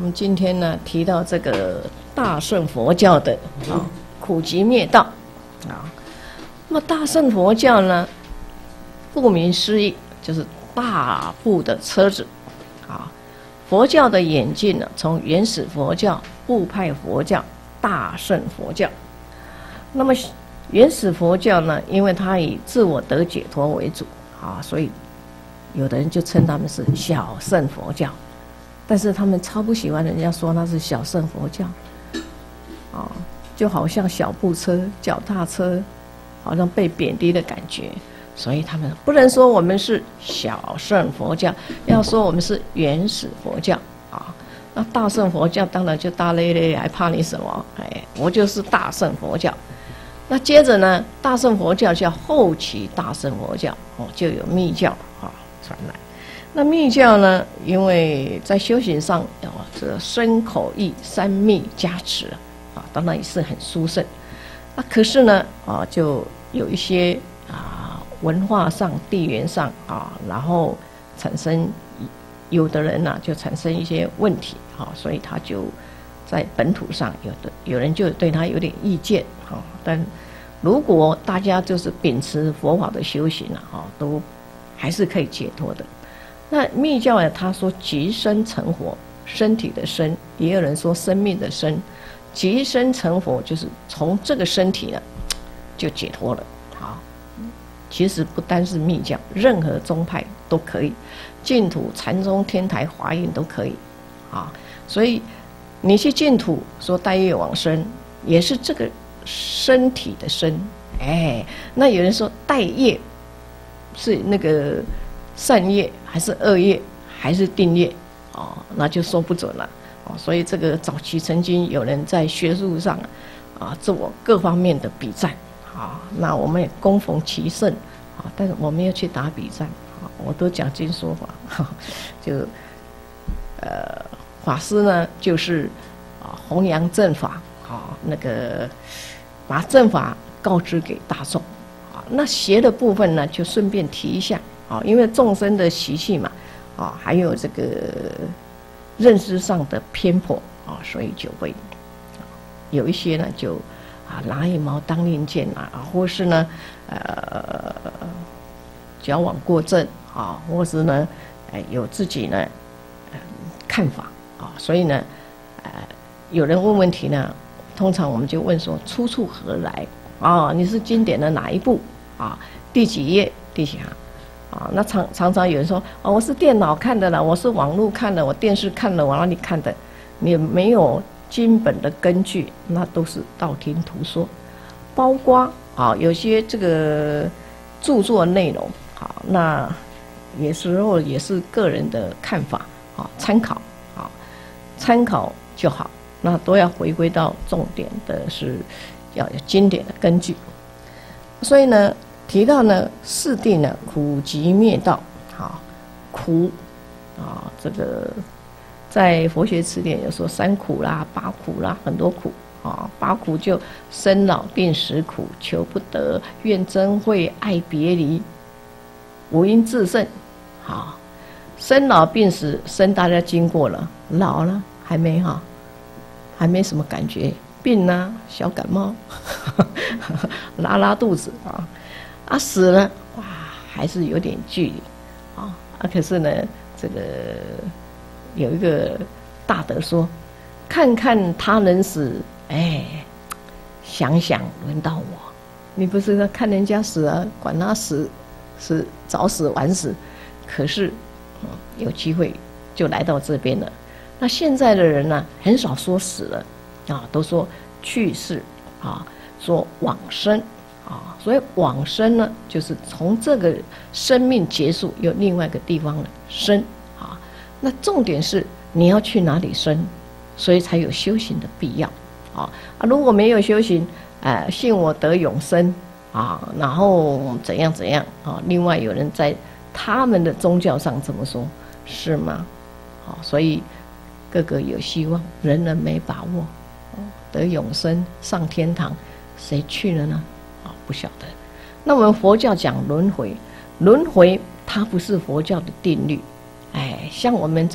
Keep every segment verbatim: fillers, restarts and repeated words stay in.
们今天呢提到这个大乘佛教的啊苦集灭道啊，那么大乘佛教呢，顾名思义就是大部的车子啊。佛教的演进呢，从原始佛教、部派佛教、大乘佛教。那么原始佛教呢，因为它以自我得解脱为主啊，所以有的人就称他们是小乘佛教。但是他们超不喜欢人家说那是小乘佛教，啊，就好像小步车、脚踏车，好像被贬低的感觉。所以他们不能说我们是小乘佛教，要说我们是原始佛教啊。那大乘佛教当然就大咧咧，还怕你什么？哎，我就是大乘佛教。那接着呢，大乘佛教叫后期大乘佛教，哦，就有密教啊传来。那密教呢，因为在修行上啊，这个身口意三密加持啊，当然也是很殊胜。啊，可是呢，啊，就有一些啊文化上、地缘上啊，然后产生有的人呢、啊、就产生一些问题啊，所以他就在本土上有的有人就对他有点意见啊。但如果大家就是秉持佛法的修行啊，都还是可以解脱的。那密教呢，他说即身成佛，身体的身，也有人说生命的生，即身成佛就是从这个身体呢就解脱了。好，其实不单是密教，任何宗派都可以，净土、禅宗、天台、华严都可以啊。所以你去净土说带业往生，也是这个身体的身。哎，那有人说带业是那个善业还是恶业还是定业哦，那就说不准了哦。所以这个早期曾经有人在学术上啊做各方面的比战啊，那我们也恭逢其盛啊，但是我没有去打比战啊，我都讲经说法，呵呵就呃法师呢就是啊弘扬正法啊，那个把正法告知给大众啊，那邪的部分呢就顺便提一下。啊，因为众生的习气嘛，啊，还有这个认知上的偏颇啊，所以就会有一些呢，就啊拿一毛当令箭啊，或是呢，呃，矫枉过正啊，或是呢，呃，有自己呢、呃、看法啊，所以呢，呃，有人问问题呢，通常我们就问说出处何来啊？你是经典的哪一部啊？第几页？第几行？啊，那常常常有人说，哦，我是电脑看的了，我是网络看的，我电视看的，我哪里看的？你没有经本的根据，那都是道听途说。包括啊，有些这个著作内容，好，那有时候也是个人的看法啊，参考啊，参考就好。那都要回归到重点的是要有经典的根据。所以呢。提到呢，四谛呢，苦集灭道，好，苦啊，这个在佛学词典有说三苦啦、八苦啦，很多苦啊。八苦就生老病死苦，求不得，怨憎会，爱别离，无因自胜。好，生老病死，生大家经过了，老了还没哈，还没什么感觉，病啊，小感冒，拉拉肚子啊。啊，死了哇，还是有点距离啊。啊，可是呢，这个有一个大德说，看看他人死，哎，想想轮到我。你不是说看人家死啊，管他死是早死晚死，可是、嗯、有机会就来到这边了。那现在的人呢，很少说死了啊，都说去世啊，说往生。啊，所以往生呢，就是从这个生命结束，有另外一个地方的生啊。那重点是你要去哪里生，所以才有修行的必要啊。啊，如果没有修行，呃，信我得永生啊，然后怎样怎样啊？另外有人在他们的宗教上这么说，是吗？啊，所以个个有希望，人人没把握，得永生上天堂，谁去了呢？不晓得。那我们佛教讲轮回，轮回它不是佛教的定律。哎，像我们这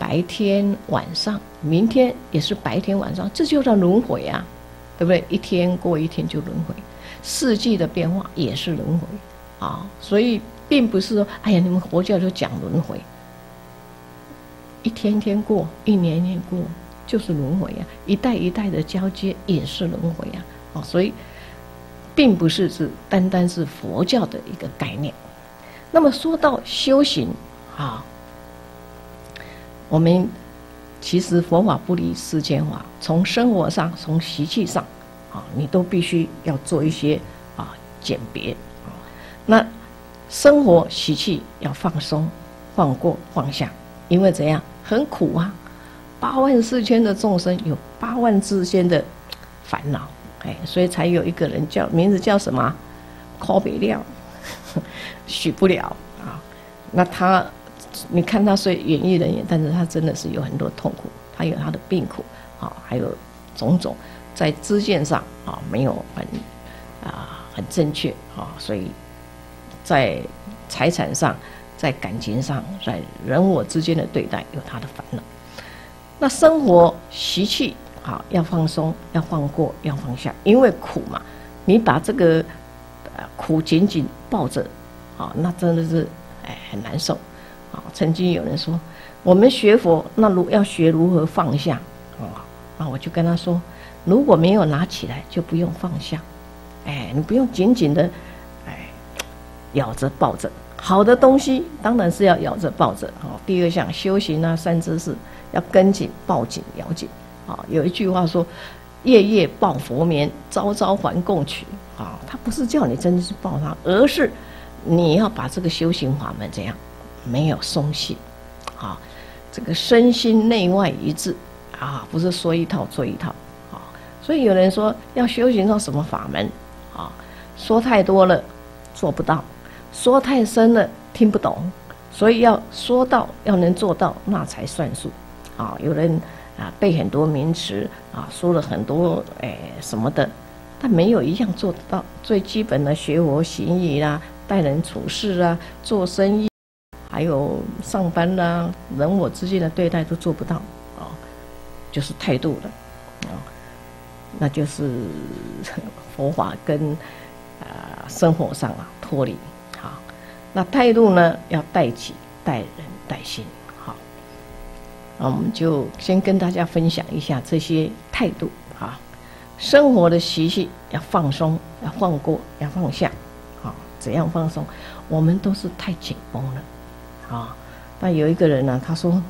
白天晚上，明天也是白天晚上，这就叫轮回啊，对不对？一天过一天就轮回，四季的变化也是轮回啊，所以并不是说，哎呀，你们佛教就讲轮回，一天天过，一年一年过，就是轮回啊，一代一代的交接也是轮回啊，啊，所以并不是是单单是佛教的一个概念。那么说到修行啊，我们其实佛法不离世间法，从生活上，从习气上，啊，你都必须要做一些啊鉴别啊。那生活习气要放松、放过、放下，因为怎样很苦啊，八万四千的众生有八万之间的烦恼，哎，所以才有一个人叫名字叫什么？考不了，许不了啊。那他。你看他虽演艺人员，但是他真的是有很多痛苦，他有他的病苦啊，还有种种在知见上啊没有很啊很正确啊，所以在财产上、在感情上、在人我之间的对待有他的烦恼。那生活习气啊要放松，要放过，要放下，因为苦嘛，你把这个苦紧紧抱着啊，那真的是哎很难受。啊，曾经有人说，我们学佛，那如要学如何放下啊？那我就跟他说，如果没有拿起来，就不用放下。哎，你不用紧紧的，哎，咬着抱着。好的东西当然是要咬着抱着。哦，第二项修行啊，三知识要跟紧、抱紧、咬紧。啊，有一句话说，夜夜抱佛棉，朝朝还供取。啊，他不是叫你真的是抱他，而是你要把这个修行法门怎样？没有松懈，啊，这个身心内外一致啊，不是说一套做一套啊。所以有人说要修行到什么法门啊？说太多了做不到，说太深了听不懂，所以要说到，要能做到，那才算数啊。有人啊背很多名词啊，说了很多哎什么的，但没有一样做得到。最基本的学佛行仪啦，待人处事啊，做生意。还有上班啦、啊，人我之间的对待都做不到啊，就是态度了啊，那就是佛法跟啊、呃、生活上啊脱离好。那态度呢，要待己、待人、待心好。那我们就先跟大家分享一下这些态度啊，生活的习气要放松，要放过，要放下啊。怎样放松？我们都是太紧绷了。啊，那有一个人呢、啊，他说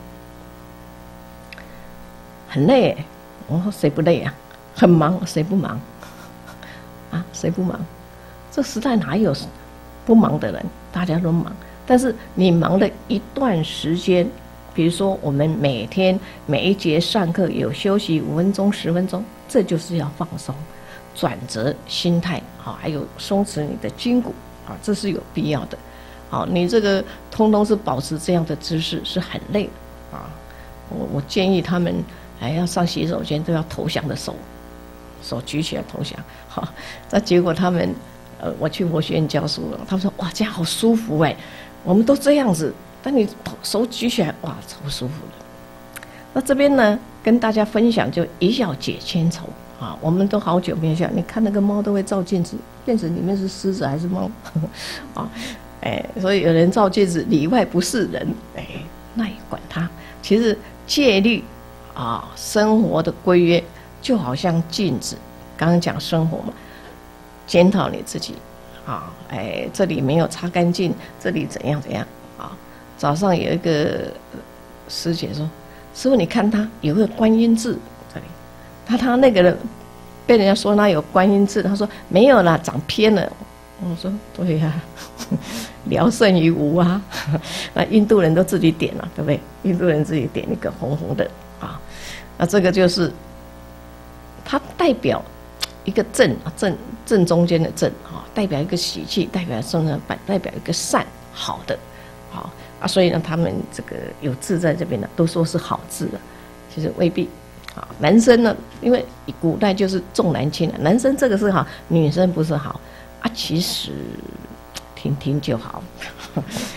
很累，我说谁不累啊？很忙，谁不忙？啊，谁不忙？这时代哪有不忙的人？大家都忙，但是你忙了一段时间，比如说我们每天每一节上课有休息五分钟、十分钟，这就是要放松、转折心态啊，还有松弛你的筋骨啊，这是有必要的。好，你这个通通是保持这样的姿势是很累的啊！我我建议他们，哎，要上洗手间都要投降的手，手举起来投降。好，那结果他们，呃，我去佛学院教书了，他们说哇，这样好舒服哎，我们都这样子，但你手举起来，哇，超舒服的。那这边呢，跟大家分享就一笑解千愁啊！我们都好久没有笑，你看那个猫都会照镜子，镜子里面是狮子还是猫啊？哎，所以有人照镜子，里外不是人，哎，那也管他。其实戒律啊，生活的规约就好像镜子。刚刚讲生活嘛，检讨你自己啊，哎，这里没有擦干净，这里怎样怎样啊。早上有一个师姐说：“师父，你看他有个观音字这里，他他那个人被人家说他有观音字，他说没有啦，长偏了。”我说对呀、啊，聊胜于无啊。那印度人都自己点了，对不对？印度人自己点一个红红的啊，那这个就是它代表一个正啊，正正中间的正啊，代表一个喜气，代表生人板，代表一个善好的，好啊，所以呢，他们这个有字在这边呢，都说是好字的，其实未必。啊，男生呢，因为古代就是重男轻男，男生这个是好，女生不是好。啊，其实听听就好，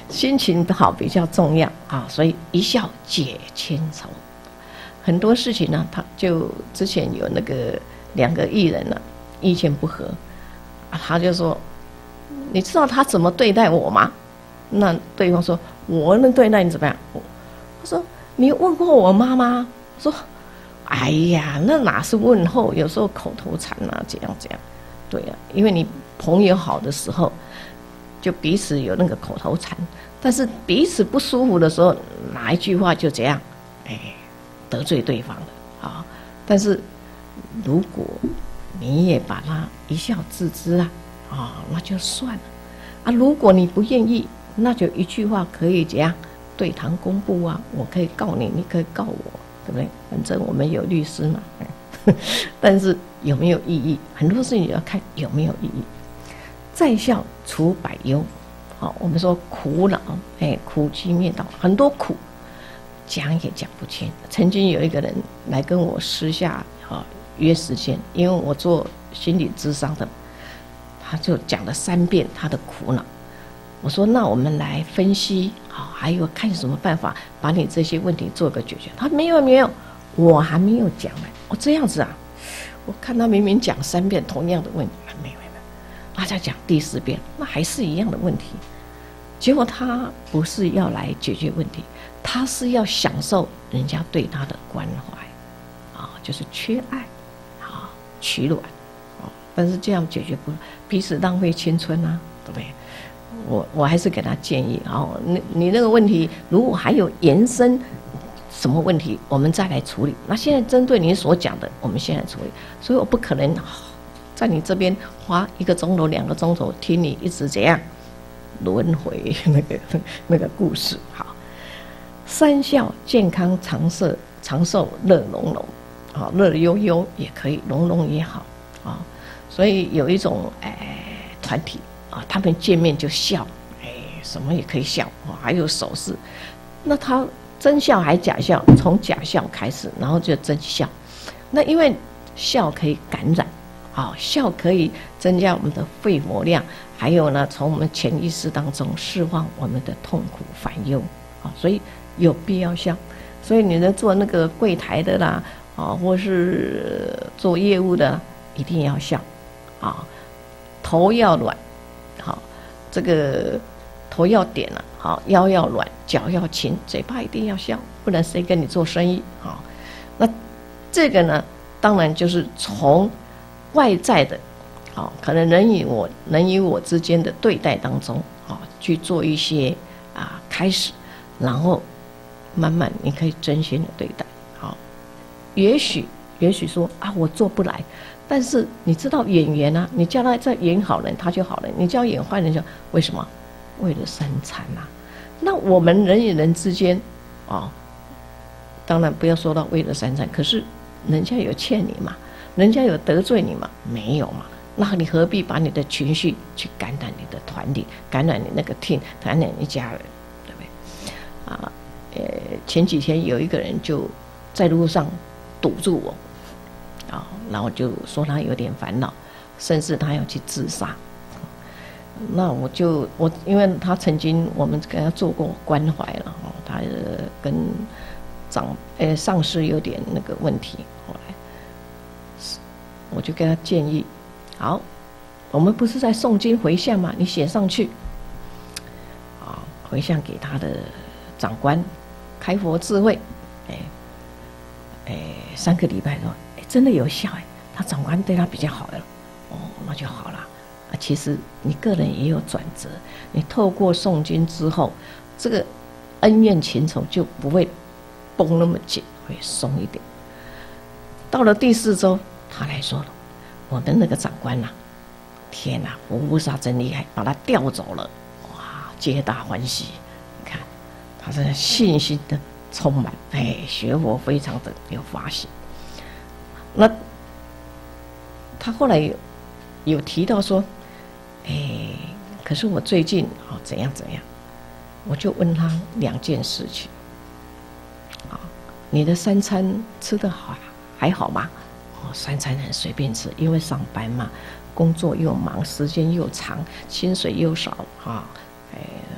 心情好比较重要啊，所以一笑解千愁。很多事情呢，他就之前有那个两个艺人呢、啊，意见不合，啊，他就说：“你知道他怎么对待我吗？”那对方说：“我能对待你怎么样？”他说：“你问过我妈妈？”说：“哎呀，那哪是问候？有时候口头禅啊，这样这样。”对呀、啊，因为你朋友好的时候，就彼此有那个口头禅，但是彼此不舒服的时候，哪一句话就这样，哎。得罪对方了啊！但是如果你也把它一笑置之啊，啊，那就算了啊。如果你不愿意，那就一句话可以怎样对堂公布啊？我可以告你，你可以告我，对不对？反正我们有律师嘛。但是有没有意义？很多事情要看有没有意义。在笑除百忧，好，我们说苦恼，哎，苦集灭道，很多苦。讲也讲不清。曾经有一个人来跟我私下啊约时间，因为我做心理咨商的，他就讲了三遍他的苦恼。我说那我们来分析啊，还有看什么办法把你这些问题做个解决。他没有没有，我还没有讲呢。哦这样子啊，我看他明明讲三遍同样的问题，没有没有，他再讲第四遍，那还是一样的问题。结果他不是要来解决问题，他是要享受人家对他的关怀，啊，就是缺爱，啊，取暖，啊，但是这样解决不了，彼此浪费青春啊，对不对？我我还是给他建议，啊，你你那个问题如果还有延伸什么问题，我们再来处理。那现在针对你所讲的，我们现在处理，所以我不可能在你这边花一个钟头、两个钟头听你一直怎样。轮回那个那个故事，好，三笑健康长寿长寿乐融融，啊，乐悠悠也可以，融融也好啊。所以有一种哎团体啊，他们见面就笑，哎，什么也可以笑啊，还有手势。那他真笑还假笑？从假笑开始，然后就真笑。那因为笑可以感染。好，笑可以增加我们的肺活量，还有呢，从我们潜意识当中释放我们的痛苦烦忧啊，所以有必要笑。所以你能做那个柜台的啦，啊，或是做业务的，一定要笑啊，头要软，好，这个头要点了，好，腰要软，脚要轻，嘴巴一定要笑，不然谁跟你做生意啊？那这个呢，当然就是从外在的，好，可能人与我人与我之间的对待当中，啊，去做一些啊开始，然后慢慢你可以真心的对待，好，也许也许说啊我做不来，但是你知道演员啊，你叫他再演好人他就好了，你叫演坏人就为什么？为了三餐啊。那我们人与人之间，啊，当然不要说到为了三餐，可是人家有欠你嘛。人家有得罪你吗？没有嘛。那你何必把你的情绪去感染你的团体，感染你那个 team， 感染你家人，对不对？啊，呃，前几天有一个人就在路上堵住我，啊，然后就说他有点烦恼，甚至他要去自杀。那我就我因为他曾经我们跟他做过关怀了，哦，他跟长呃上司有点那个问题，后来。我就跟他建议，好，我们不是在诵经回向吗？你写上去，啊，回向给他的长官，开佛智慧，哎，哎，三个礼拜说，哎，真的有效，哎，他长官对他比较好了，哦，那就好了。啊，其实你个人也有转折，你透过诵经之后，这个恩怨情仇就不会绷那么紧，会松一点。到了第四周。他来说了，我们那个长官呐、啊，天哪、啊，佛菩萨真厉害，把他调走了，哇，皆大欢喜。你看，他是信心的充满，哎，学佛非常的有发心。那他后来有有提到说，哎，可是我最近啊、哦、怎样怎样，我就问他两件事情，啊，你的三餐吃得好还好吗？三餐很随便吃，因为上班嘛，工作又忙，时间又长，薪水又少啊，哎，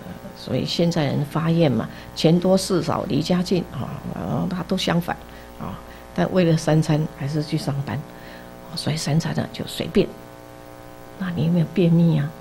所以现在人发愿嘛，钱多事少离家近啊，他都相反啊。但为了三餐还是去上班，所以三餐呢就随便。那你有没有便秘啊？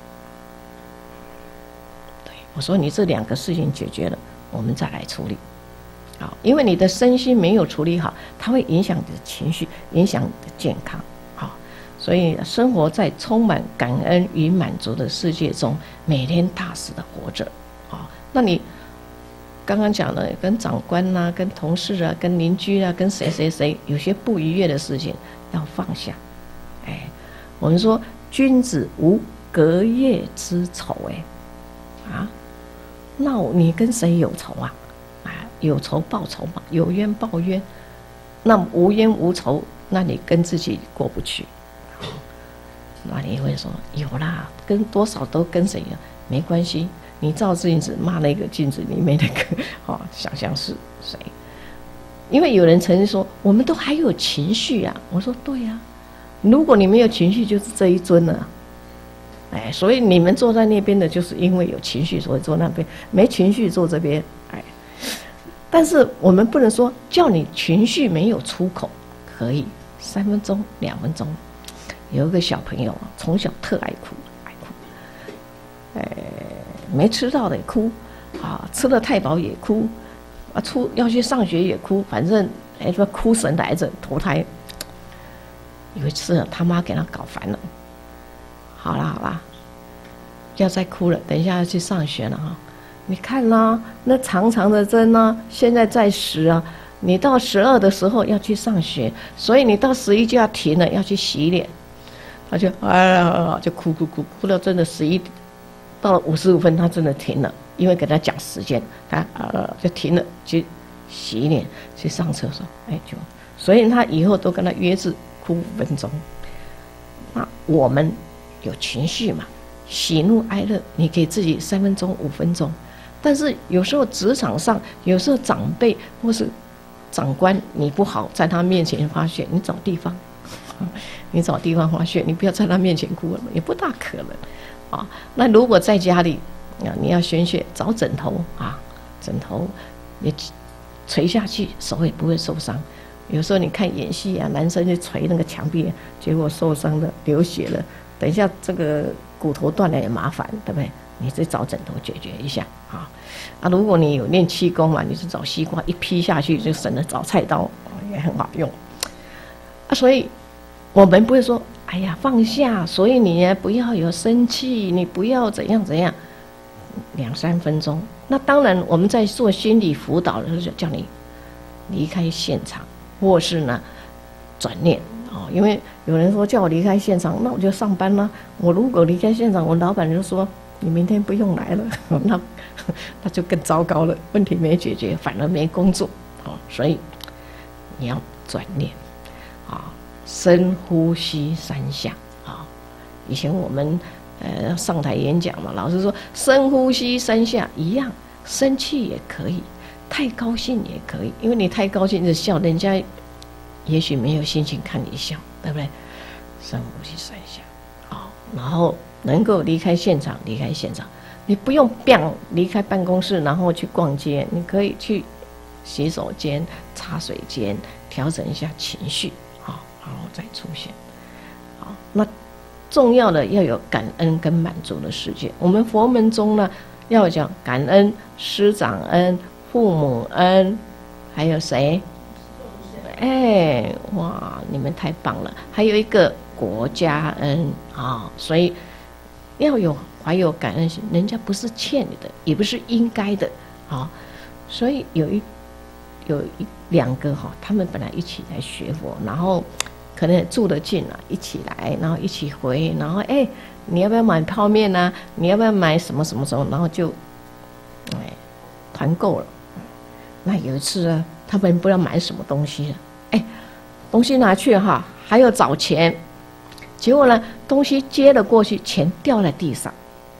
对，我说你这两个事情解决了，我们再来处理。好，因为你的身心没有处理好，它会影响你的情绪，影响你的健康。好，所以生活在充满感恩与满足的世界中，每天踏实的活着。好，那你刚刚讲的，跟长官啊、跟同事啊、跟邻居啊、跟谁谁谁有些不愉悦的事情，要放下。哎，我们说君子无隔夜之仇。哎，啊，那你跟谁有仇啊？有仇报仇嘛，有冤报冤。那无冤无仇，那你跟自己过不去。那你会说有啦，跟多少都跟谁呀？没关系，你照镜子骂那个镜子里面那个，哦，想象是谁？因为有人曾经说，我们都还有情绪啊。我说对呀、啊，如果你没有情绪，就是这一尊了。哎，所以你们坐在那边的，就是因为有情绪，所以坐那边；没情绪坐这边。哎。但是我们不能说叫你情绪没有出口，可以三分钟、两分钟。有一个小朋友从小特爱哭，爱哭，哎，没吃到的也哭，啊，吃了太饱也哭，啊，出要去上学也哭，反正哎，说哭神来着，投胎。有一次他妈给他搞烦了，好啦好啦，要再哭了，等一下要去上学了哈。你看啦、啊，那长长的针呢、啊，现在在十啊，你到十二的时候要去上学，所以你到十一就要停了，要去洗脸。他就哎呀，就哭哭哭，哭到真的十一，到了五十五分，他真的停了，因为给他讲时间，他呃就停了，去洗脸，去上厕所，哎就，所以他以后都跟他约制哭五分钟。那我们有情绪嘛，喜怒哀乐，你给自己三分钟、五分钟。但是有时候职场上，有时候长辈或是长官你不好在他面前发泄，你找地方，你找地方发泄，你不要在他面前哭了，也不大可能啊。那如果在家里啊，你要宣泄，找枕头啊，枕头你捶下去，手也不会受伤。有时候你看演戏啊，男生就捶那个墙壁，结果受伤了，流血了，等一下这个骨头断了也麻烦，对不对？你再找枕头解决一下啊！啊，如果你有练气功嘛，你就找西瓜一劈下去，就省得找菜刀，也很好用。啊，所以我们不会说，哎呀放下，所以你呢不要有生气，你不要怎样怎样，两三分钟。那当然，我们在做心理辅导的时候，就叫你离开现场，或是呢转念哦，因为有人说叫我离开现场，那我就上班了。我如果离开现场，我老板就说，你明天不用来了，那那就更糟糕了，问题没解决，反而没工作，哦，所以你要转念，啊，深呼吸三下，啊，以前我们呃上台演讲嘛，老师说深呼吸三下，一样，生气也可以，太高兴也可以，因为你太高兴就笑，人家也许没有心情看你笑，对不对？深呼吸三下，好，然后能够离开现场，离开现场，你不用 biang 离开办公室，然后去逛街，你可以去洗手间、茶水间，调整一下情绪，好，然后再出现。好，那重要的要有感恩跟满足的世界。我们佛门中呢，要讲感恩师长恩、父母恩，还有谁？哎，哇，你们太棒了！还有一个国家恩啊、哦，所以要有怀有感恩心，人家不是欠你的，也不是应该的啊、哦。所以有一有一两个哈、哦，他们本来一起来学佛，然后可能也住得近了，一起来，然后一起回，然后哎，你要不要买泡面啊？你要不要买什么什么什么？然后就哎团购了。那有一次呢，他们不知道买什么东西了。哎，东西拿去哈，还要找钱，结果呢，东西接了过去，钱掉在地上。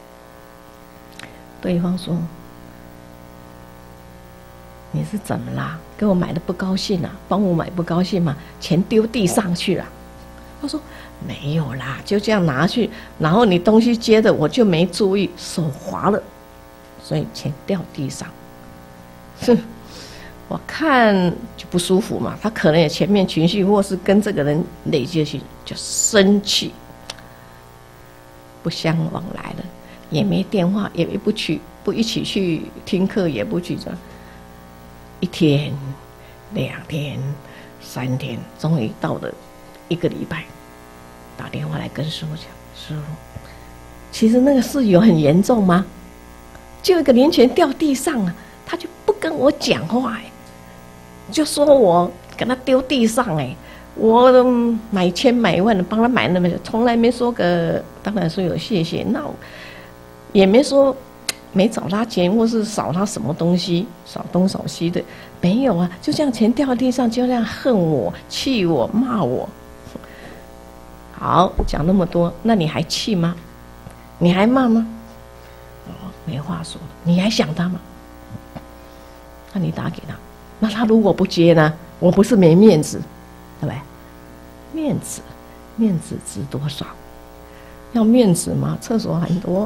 对方说：“你是怎么啦？给我买的不高兴啊？帮我买不高兴吗？钱丢地上去了。”他说：“没有啦，就这样拿去，然后你东西接的我就没注意，手滑了， 所以钱掉地上，哼，我看就不舒服嘛。他可能也前面情绪，或是跟这个人累积起就生气，不相往来了，也没电话，也不去，不一起去听课，也不去这。一天、两天、三天，终于到了一个礼拜，打电话来跟师父讲：“师父，其实那个事有很严重吗？就一个零钱掉地上啊，他就不跟我讲话，哎，就说我给他丢地上，哎，我买千买万的帮他买那么，从来没说个，当然说有谢谢，那也没说。”没找他钱，或是少他什么东西，少东少西的，没有啊，就这样钱掉地上，就这样恨我、气我、骂我。好，讲那么多，那你还气吗？你还骂吗？哦，没话说，你还想他吗？那你打给他，那他如果不接呢？我不是没面子，对不对？面子，面子值多少？要面子吗？厕所很多。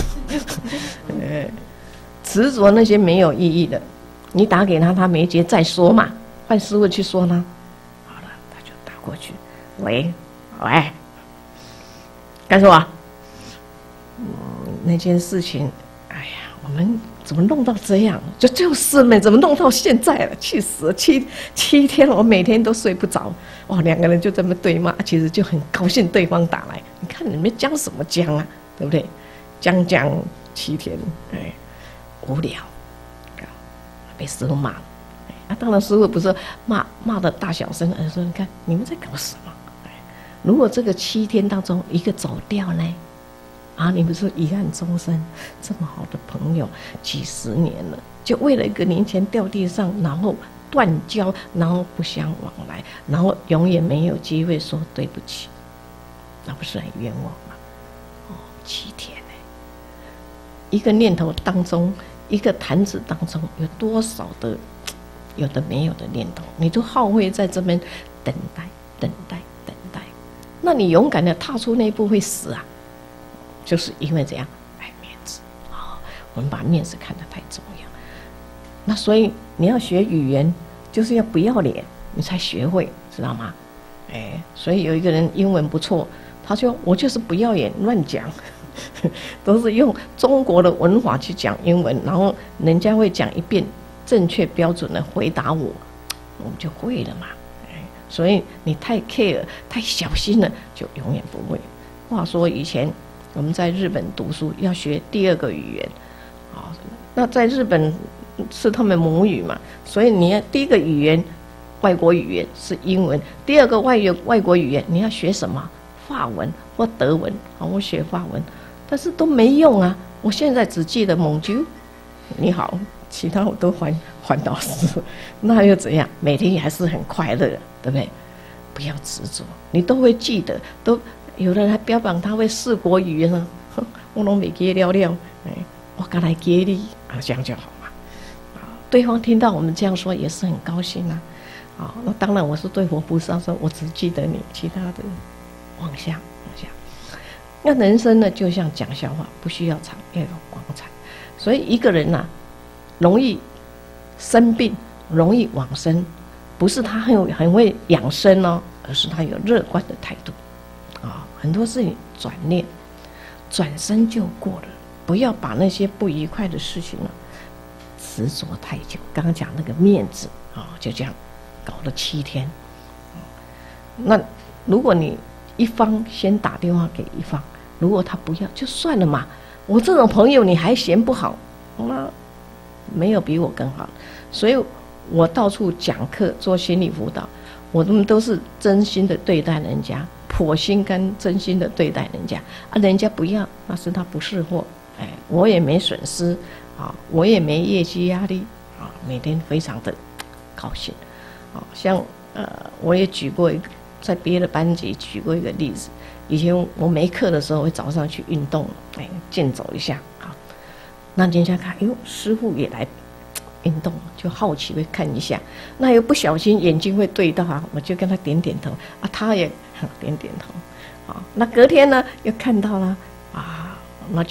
执着那些没有意义的，你打给他，他没接，再说嘛，换师父去说呢。好了，他就打过去，喂，喂，干什么？嗯，那件事情，哎呀，我们怎么弄到这样？就就是没怎么弄到现在了，气死了！七七天，我每天都睡不着。哇，两个人就这么对骂，其实就很高兴对方打来。你看你们讲什么讲啊？对不对？讲讲七天，哎，无聊，被师父骂了。啊，当然师父不是骂骂的大小声，而是说你看你们在搞什么？哎，如果这个七天当中一个走掉呢？啊，你们是遗憾终生，这么好的朋友，几十年了，就为了一个零钱掉地上，然后断交，然后不相往来，然后永远没有机会说对不起，那不是很冤枉吗？哦，七天呢，一个念头当中，一个坛子当中，有多少的有的没有的念头，你都耗费在这边等待、等待、等待，那你勇敢的踏出那一步会死啊！就是因为这样，爱面子啊、哦，我们把面子看得太重要。那所以你要学语言，就是要不要脸，你才学会，知道吗？哎，所以有一个人英文不错，他说我就是不要脸，乱讲，都是用中国的文法去讲英文，然后人家会讲一遍正确标准的回答我，我们就会了嘛。哎，所以你太 care 太小心了，就永远不会。话说以前我们在日本读书要学第二个语言，啊，那在日本是他们母语嘛，所以你要第一个语言外国语言是英文，第二个外语外国语言你要学什么？法文或德文啊，我学法文，但是都没用啊。我现在只记得蒙啾，你好，其他我都还还导师，那又怎样？每天还是很快乐，对不对？不要执着，你都会记得，都。有的人还标榜他会四国语言呢，我拢没记了了，哎，我刚来给你啊，这样就好嘛。啊，对方听到我们这样说也是很高兴啊。啊，那当然我是对佛菩萨说，我只记得你，其他的往下往下。那人生呢，就像讲笑话，不需要长，要有光彩。所以一个人呐、啊，容易生病，容易往生，不是他很有很会养生哦，而是他有乐观的态度。啊，很多事情转念，转身就过了，不要把那些不愉快的事情呢执着太久。刚刚讲那个面子啊，就这样搞了七天。那如果你一方先打电话给一方，如果他不要，就算了嘛。我这种朋友你还嫌不好，那没有比我更好。所以我到处讲课做心理辅导，我们都是真心的对待人家。妥心跟真心的对待人家啊，人家不要，那是他不是货，哎，我也没损失啊，我也没业绩压力啊，每天非常的高兴，啊，像呃，我也举过一个，在别的班级举过一个例子，以前我没课的时候，会早上去运动，哎，健走一下啊，那人家看，哎呦，师父也来运动，就好奇会看一下，那又不小心眼睛会对到啊，我就跟他点点头啊，他也点点头，啊，那隔天呢又看到了啊，那就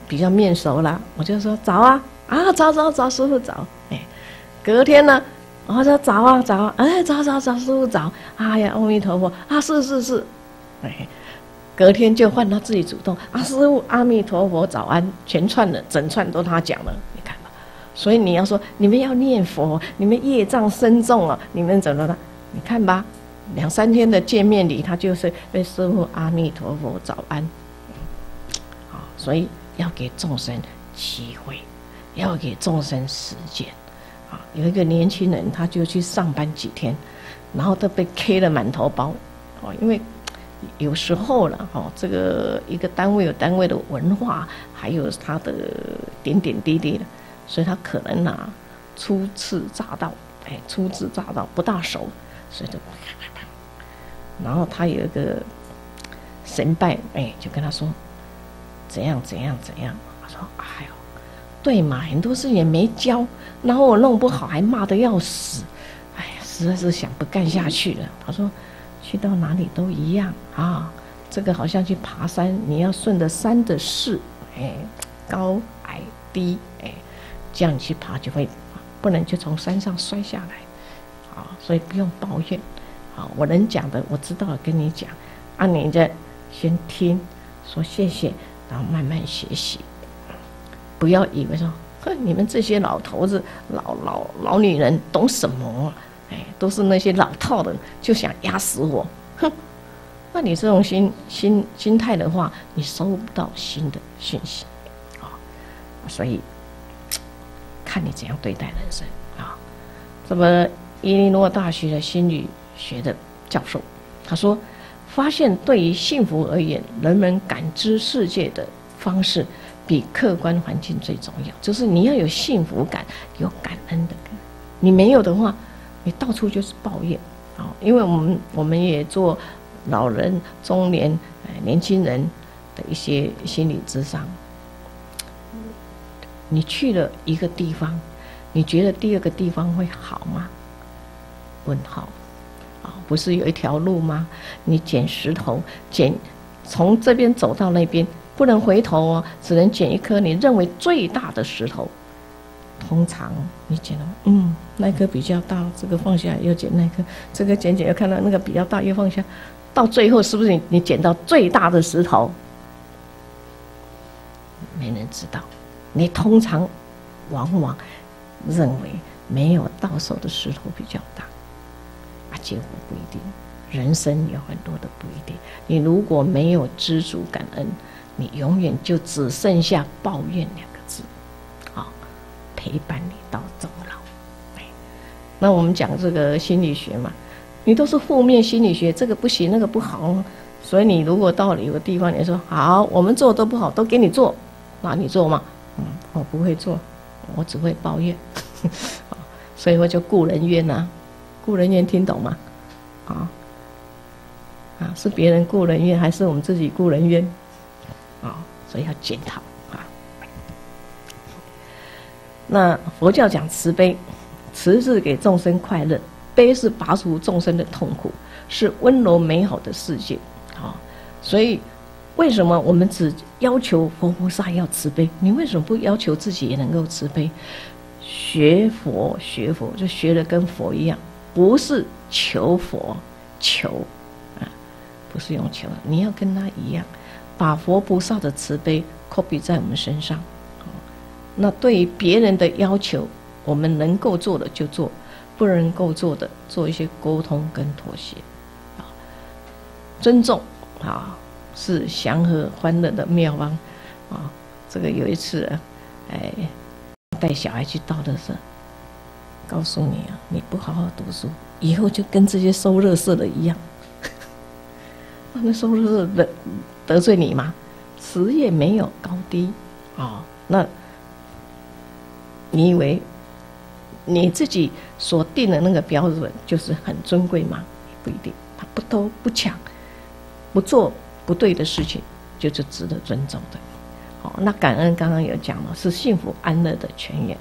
比较面熟了，我就说早啊啊早早早师父早，哎，隔天呢，我说早啊早啊，哎早早早师父早，哎呀阿弥陀佛啊是是是，哎，隔天就换他自己主动啊师父阿弥陀佛早安，全串的整串都他讲了，你看吧，所以你要说你们要念佛，你们业障深重了，你们怎么了？你看吧。两三天的见面礼，他就是被师父阿弥陀佛早安，好，所以要给众生机会，要给众生时间。啊，有一个年轻人，他就去上班几天，然后都被 K 了满头包，哦，因为有时候了，哦，这个一个单位有单位的文化，还有他的点点滴滴的，所以他可能啊初次乍到，哎，初次乍到不大熟，所以就。然后他有一个神拜，哎，就跟他说怎样怎样怎样。他说：“哎呦，对嘛，很多事也没教，然后我弄不好还骂得要死，哎呀，实在是想不干下去了。”他说：“去到哪里都一样啊，这个好像去爬山，你要顺着山的势，哎，高矮低，哎，这样你去爬就会，不能就从山上摔下来，啊，所以不用抱怨。”好，我能讲的我知道了，跟你讲，啊，你再先听，说谢谢，然后慢慢学习，不要以为说，哼，你们这些老头子、老老老女人懂什么啊？哎，都是那些老套的，就想压死我，哼！那你这种心心心态的话，你收不到新的讯息，啊，所以看你怎样对待人生啊。这么伊利诺大学的心理学的教授，他说，发现对于幸福而言，人们感知世界的方式比客观环境最重要。就是你要有幸福感，有感恩的感，你没有的话，你到处就是抱怨啊。因为我们我们也做老人、中年、年轻人的一些心理咨商。你去了一个地方，你觉得第二个地方会好吗？问号。不是有一条路吗？你捡石头，捡从这边走到那边，不能回头哦，只能捡一颗你认为最大的石头。通常你捡了，嗯，那颗比较大，这个放下，又捡那颗，这个捡捡又看到那个比较大，又放下，到最后是不是你你捡到最大的石头？没人知道。你通常往往认为没有到手的石头比较大。结果不一定，人生有很多的不一定。你如果没有知足感恩，你永远就只剩下抱怨两个字，啊，陪伴你到终老。那我们讲这个心理学嘛，你都是负面心理学，这个不行，那个不好，所以你如果到了有个地方，你说好，我们做都不好，都给你做，那你做吗？嗯，我不会做，我只会抱怨，所以我就故人怨啊。故人怨听懂吗？啊啊，是别人故人怨，还是我们自己故人怨？啊，所以要检讨啊。那佛教讲慈悲，慈是给众生快乐，悲是拔除众生的痛苦，是温柔美好的世界。啊，所以为什么我们只要求佛菩萨要慈悲？你为什么不要求自己也能够慈悲？学佛学佛就学的跟佛一样。不是求佛求啊，不是用求，你要跟他一样，把佛菩萨的慈悲 copy 在我们身上。那对于别人的要求，我们能够做的就做，不能够做的做一些沟通跟妥协。啊，尊重啊，是祥和欢乐的妙方。啊，这个有一次，哎，带小孩去道德社。告诉你啊，你不好好读书，以后就跟这些收垃圾的一样。那收垃圾得得罪你吗？职业没有高低啊，哦，那你以为你自己所定的那个标准就是很尊贵吗？不一定，他不偷不抢，不做不对的事情，就是值得尊重的。好，哦，那感恩刚刚有讲了，是幸福安乐的泉源。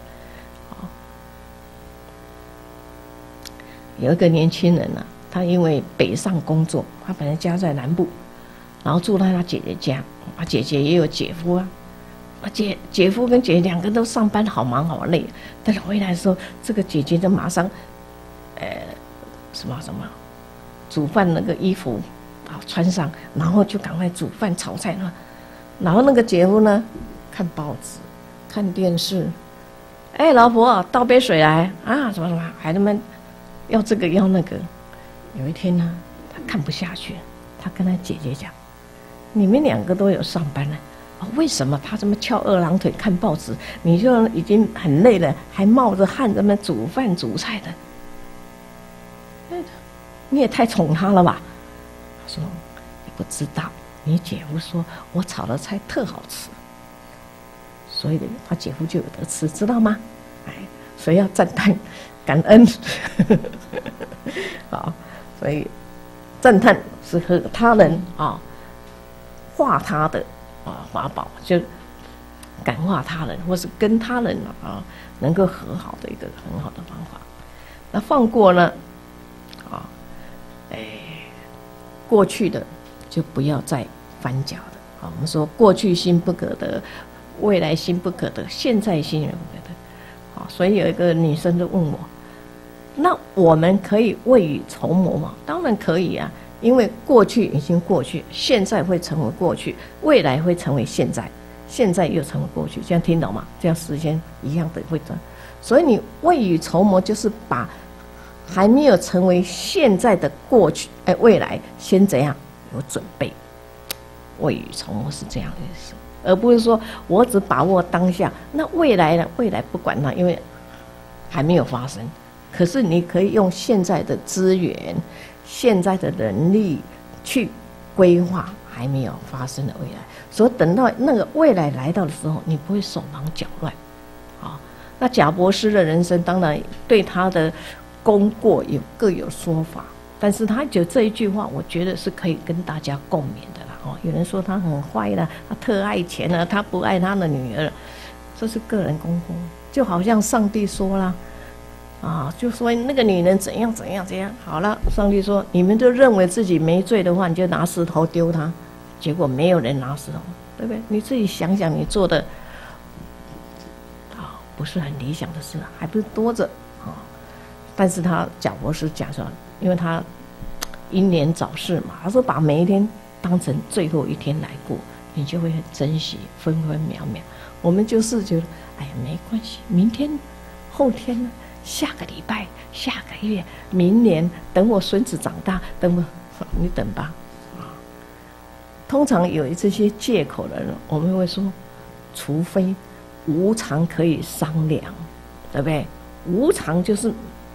有一个年轻人啊，他因为北上工作，他本来家在南部，然后住在他姐姐家，他姐姐也有姐夫啊， 姐姐夫跟姐姐两个都上班，好忙好累。但是回来的时候，这个姐姐就马上，呃，什么什么，煮饭那个衣服啊穿上，然后就赶快煮饭炒菜了。然后那个姐夫呢，看报纸，看电视。哎，老婆，倒杯水来啊！什么什么，孩子们要这个要那个。有一天呢，他看不下去，他跟他姐姐讲：“你们两个都有上班了，哦、为什么他这么翘二郎腿看报纸？你就已经很累了，还冒着汗这么煮饭煮菜的？哎，你也太宠他了吧？”他说：“你不知道，你姐夫说我炒的菜特好吃。”所以他姐夫就有得吃，知道吗？哎，所以要赞叹、感恩。好，所以赞叹是和他人啊化他的啊法宝，就感化他人，或是跟他人啊能够和好的一个很好的方法。那放过呢？啊，哎，过去的就不要再翻搅了。啊，我们说过去心不可得。未来心不可得，现在心也不可得。好，所以有一个女生就问我：“那我们可以未雨绸缪吗？”当然可以啊，因为过去已经过去，现在会成为过去，未来会成为现在，现在又成为过去。这样听懂吗？这样时间一样的会转。所以你未雨绸缪，就是把还没有成为现在的过去，哎，未来先怎样有准备。未雨绸缪是这样的意思。而不是说我只把握当下，那未来呢？未来不管它，因为还没有发生。可是你可以用现在的资源、现在的能力去规划还没有发生的未来。所以等到那个未来来到的时候，你不会手忙脚乱。啊，那贾博士的人生当然对他的功过有各有说法，但是他觉得这一句话，我觉得是可以跟大家共勉的。哦，有人说他很坏了，他特爱钱了，他不爱他的女儿，这是个人功夫。就好像上帝说了，啊，就说那个女人怎样怎样怎样。好了，上帝说你们都认为自己没罪的话，你就拿石头丢他。结果没有人拿石头，对不对？你自己想想，你做的啊不是很理想的事，还不是多着啊。但是他贾博士讲说，因为他英年早逝嘛，他说把每一天当成最后一天来过，你就会很珍惜分分秒秒。我们就是觉得，哎呀，没关系，明天、后天呢，下个礼拜、下个月、明年，等我孙子长大，等我，你等吧。啊，通常有这些借口的人，我们会说，除非无常可以商量，对不对？无常就是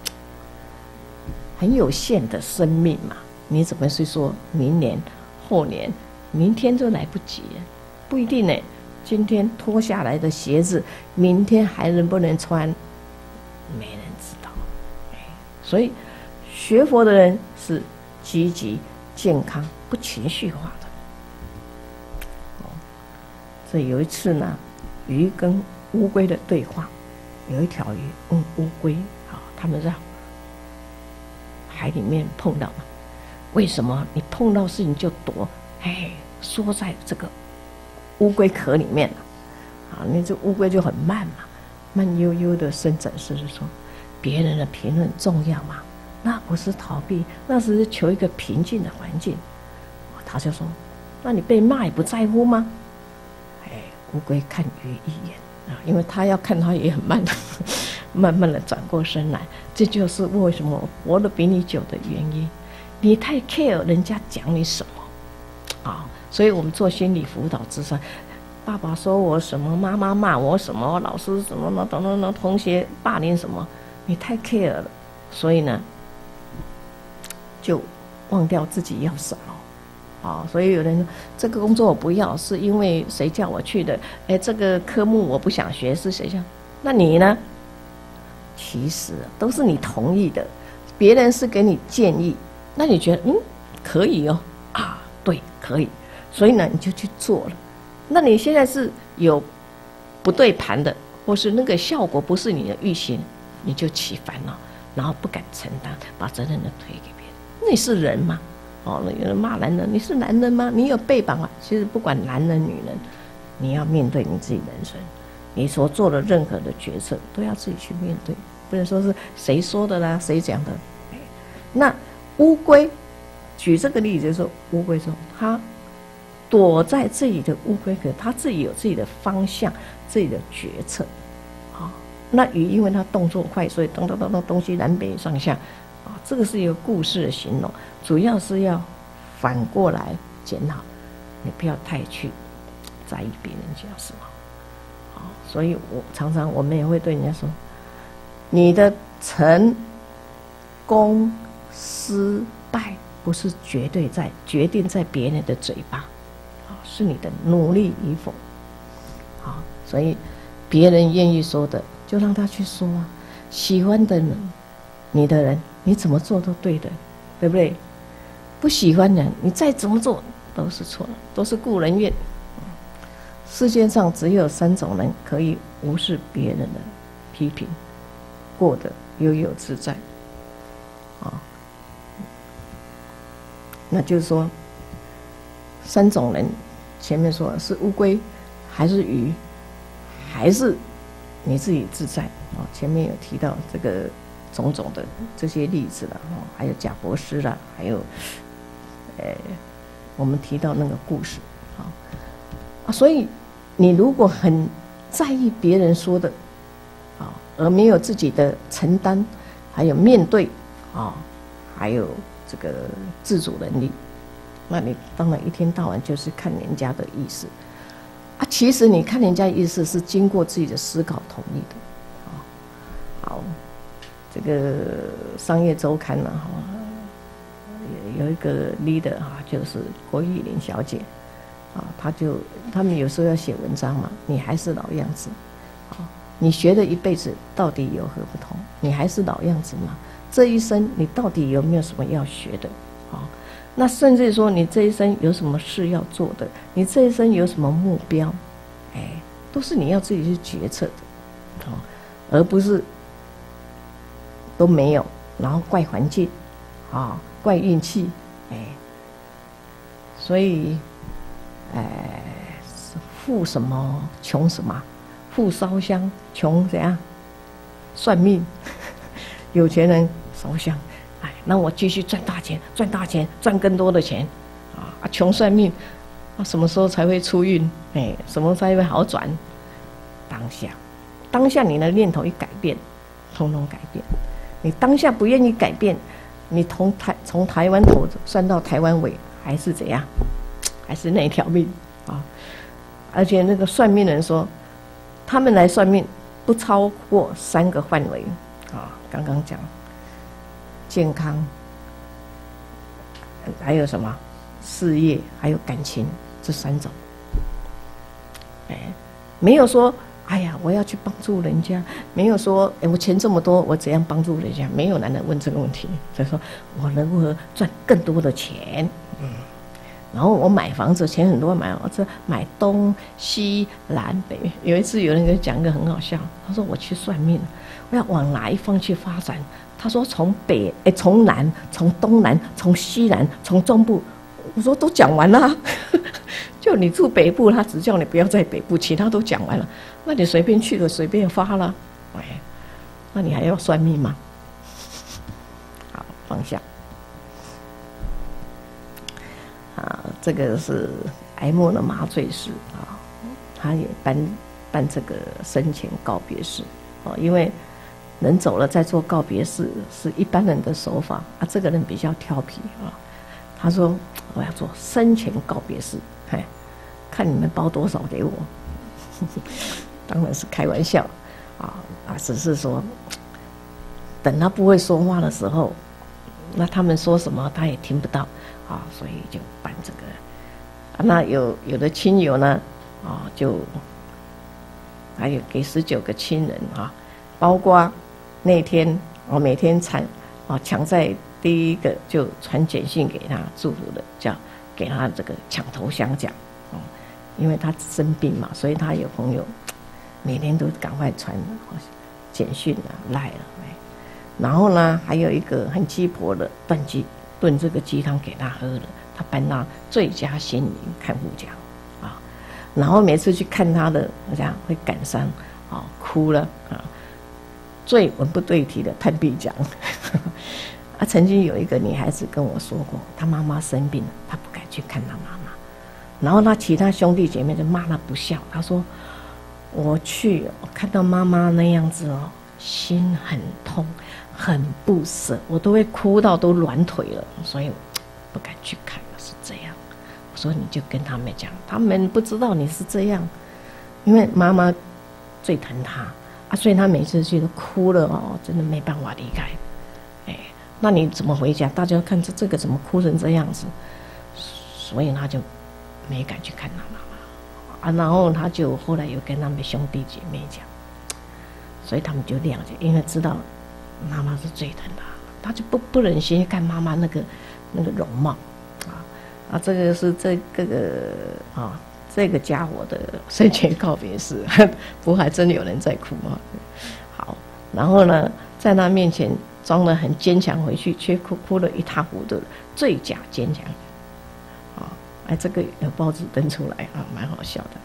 很有限的生命嘛，你怎么去说明年？后年、明天就来不及了，不一定呢。今天脱下来的鞋子，明天还能不能穿，没人知道。所以学佛的人是积极、健康、不情绪化的。哦，这有一次呢，鱼跟乌龟的对话，有一条鱼问乌龟：“啊，他们在海里面碰到嘛？为什么你碰到事情就躲？哎，缩在这个乌龟壳里面了。啊，那这乌龟就很慢嘛，慢悠悠的伸展身，说别人的评论重要吗？那不是逃避，那只是求一个平静的环境。他就说，那你被骂也不在乎吗？哎，乌龟看鱼一眼啊，因为他要看他也很慢的，慢慢的转过身来。这就是为什么我活得比你久的原因。你太 care 人家讲你什么啊，所以我们做心理辅导咨商，爸爸说我什么，妈妈骂我什么，老师什么，等等等，同学霸凌什么，你太 care 了，所以呢，就忘掉自己要什么啊。所以有人说这个工作我不要，是因为谁叫我去的？哎，这个科目我不想学，是谁叫？那你呢？其实都是你同意的，别人是给你建议。那你觉得嗯可以哦啊，对，可以，所以呢你就去做了。那你现在是有不对盘的，或是那个效果不是你的预期，你就起烦恼，然后不敢承担，把责任都推给别人。你是人吗？哦，有人骂男人，你是男人吗？你有背膀啊？其实不管男人女人， 你要面对你自己人生，你所做的任何的决策都要自己去面对，不能说是谁说的啦，谁讲的。那乌龟，举这个例子说，乌龟说它躲在自己的乌龟壳，它自己有自己的方向，自己的决策。啊，那鱼因为它动作快，所以咚咚咚咚东西南北上下。啊，这个是一个故事的形容，主要是要反过来检讨，你不要太去在意别人讲什么。好，所以我常常我们也会对人家说，你的成功失败不是绝对在决定在别人的嘴巴，是你的努力与否。好，所以别人愿意说的就让他去说啊，喜欢的人你的人你怎么做都对的，对不对？不喜欢人你再怎么做都是错的，都是故人怨。世界上只有三种人可以无视别人的批评，过得悠悠自在。啊，那就是说，三种人，前面说是乌龟，还是鱼，还是你自己自在啊？前面有提到这个种种的这些例子了，哦，还有贾博士啦，还有，呃，我们提到那个故事，啊，啊，所以你如果很在意别人说的，啊，而没有自己的承担，还有面对，啊，还有这个自主能力，那你当然一天到晚就是看人家的意思，啊，其实你看人家的意思是经过自己的思考同意的，啊，好。这个商业周刊呢，哈，有一个 leader 哈，就是郭玉玲小姐，啊，她就他们有时候要写文章嘛，你还是老样子，啊，你学了一辈子到底有何不同？你还是老样子吗？这一生你到底有没有什么要学的？啊，那甚至说你这一生有什么事要做的？你这一生有什么目标？哎，都是你要自己去决策的，啊，而不是。都没有，然后怪环境，啊，怪运气，哎，所以，哎，富什么穷什么，富烧香，穷怎样？算命，有钱人烧香，哎，那我继续赚大钱，赚大钱，赚更多的钱，啊，穷算命，啊，什么时候才会出运？哎，什么时候才会好转？当下，当下你的念头一改变，通通改变。你当下不愿意改变，你从台从台湾头算到台湾尾，还是怎样？还是那一条命啊！而且那个算命人说，他们来算命不超过三个范围啊。刚刚讲健康，还有什么事业，还有感情这三种。哎，没有说。哎呀，我要去帮助人家，没有说，哎，我钱这么多，我怎样帮助人家？没有男人问这个问题，所以说我能如何赚更多的钱？嗯，然后我买房子，钱很多买，我这买东西南北。有一次有人给讲一个很好笑，他说我去算命，我要往哪一方去发展？他说从北，哎，从南，从东南，从西南，从中部。我说都讲完了，就你住北部，他只叫你不要在北部，其他都讲完了。那你随便去了，随便发了，哎，那你还要算命吗？好，放下。啊，这个是哀莫的麻醉师啊，他也办办这个生前告别式哦，因为人走了再做告别式是一般人的手法啊，这个人比较调皮啊。他说：“我要做生前告别式，嘿，看你们包多少给我。”当然是开玩笑，啊啊，只是说，等他不会说话的时候，那他们说什么他也听不到，啊，所以就办这个。啊，那有有的亲友呢，啊，就还有给十九个亲人啊，包括那天我每天抢啊抢在。第一个就传简讯给他祝福的，叫给他这个抢头香奖，哦，因为他生病嘛，所以他有朋友每天都赶快传简讯啊、赖了，然后呢，还有一个很鸡婆的炖鸡炖这个鸡汤给他喝了，他颁到最佳心灵看护奖啊。 然后每次去看他的，我讲会感伤，哦，哭了啊，最文不对题的探必讲。啊，曾经有一个女孩子跟我说过，她妈妈生病了，她不敢去看她妈妈，然后她其他兄弟姐妹就骂她不孝。她说：“我去，我看到妈妈那样子哦，心很痛，很不舍，我都会哭到都软腿了，所以不敢去看了。”是这样。我说你就跟他们讲，他们不知道你是这样，因为妈妈最疼他啊，所以他每次去都哭了哦，真的没办法离开。哎。那你怎么回家？大家看这这个怎么哭成这样子？所以他就没敢去看他妈妈啊。然后他就后来又跟他们兄弟姐妹讲，所以他们就谅解，因为知道妈妈是最疼他，他就不不忍心看妈妈那个那个容貌啊啊！这个是这这个啊这个家伙的生前告别式，不过还真有人在哭啊。好，然后呢，在他面前。装得很坚强，回去却哭哭得一塌糊涂，最假坚强。啊，哎，这个有报纸登出来啊，蛮好笑的。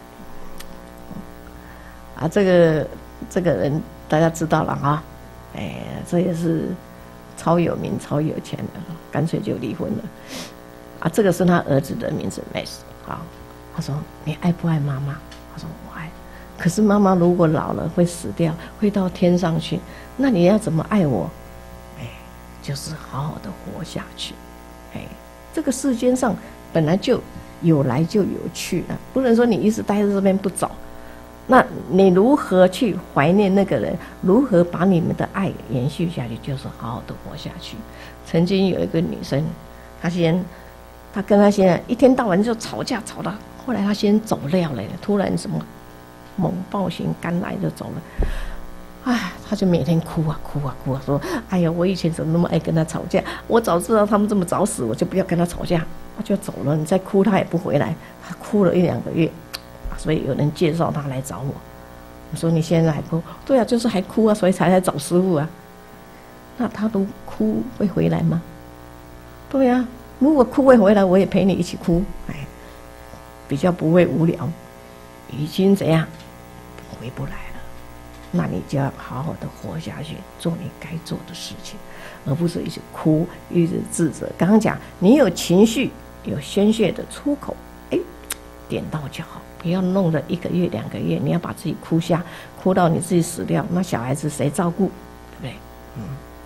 啊，这个这个人大家知道了哈，哎，这也是超有名、超有钱的，干脆就离婚了。啊，这个是他儿子的名字 ，Max。好，他说你爱不爱妈妈？他说我爱。可是妈妈如果老了会死掉，会到天上去，那你要怎么爱我？就是好好的活下去，哎，这个世间上本来就有来就有去了，不能说你一直待在这边不走。那你如何去怀念那个人？如何把你们的爱延续下去？就是好好的活下去。曾经有一个女生，她先，她跟她先生一天到晚就吵架，吵到后来她先走了了，突然什么猛暴型肝癌就走了。哎，他就每天哭啊哭啊哭啊，说：“哎呀，我以前怎么那么爱跟他吵架？我早知道他们这么早死，我就不要跟他吵架。”他就走了，你再哭他也不回来。他哭了一两个月，所以有人介绍他来找我。我说：“你现在还哭？”对啊，就是还哭啊，所以才来找师父啊。那他都哭会回来吗？对啊，如果哭会回来，我也陪你一起哭，哎，比较不会无聊。已经怎样，回不来了。那你就要好好的活下去，做你该做的事情，而不是一直哭，一直自责。刚刚讲，你有情绪、有宣泄的出口，哎，点到就好，不要弄了一个月、两个月，你要把自己哭瞎，哭到你自己死掉，那小孩子谁照顾？对不对？嗯，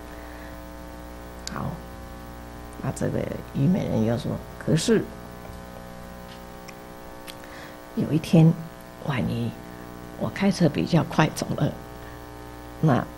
好。那这个虞美人又说，可是有一天，万一我开车比较快走了，那啊，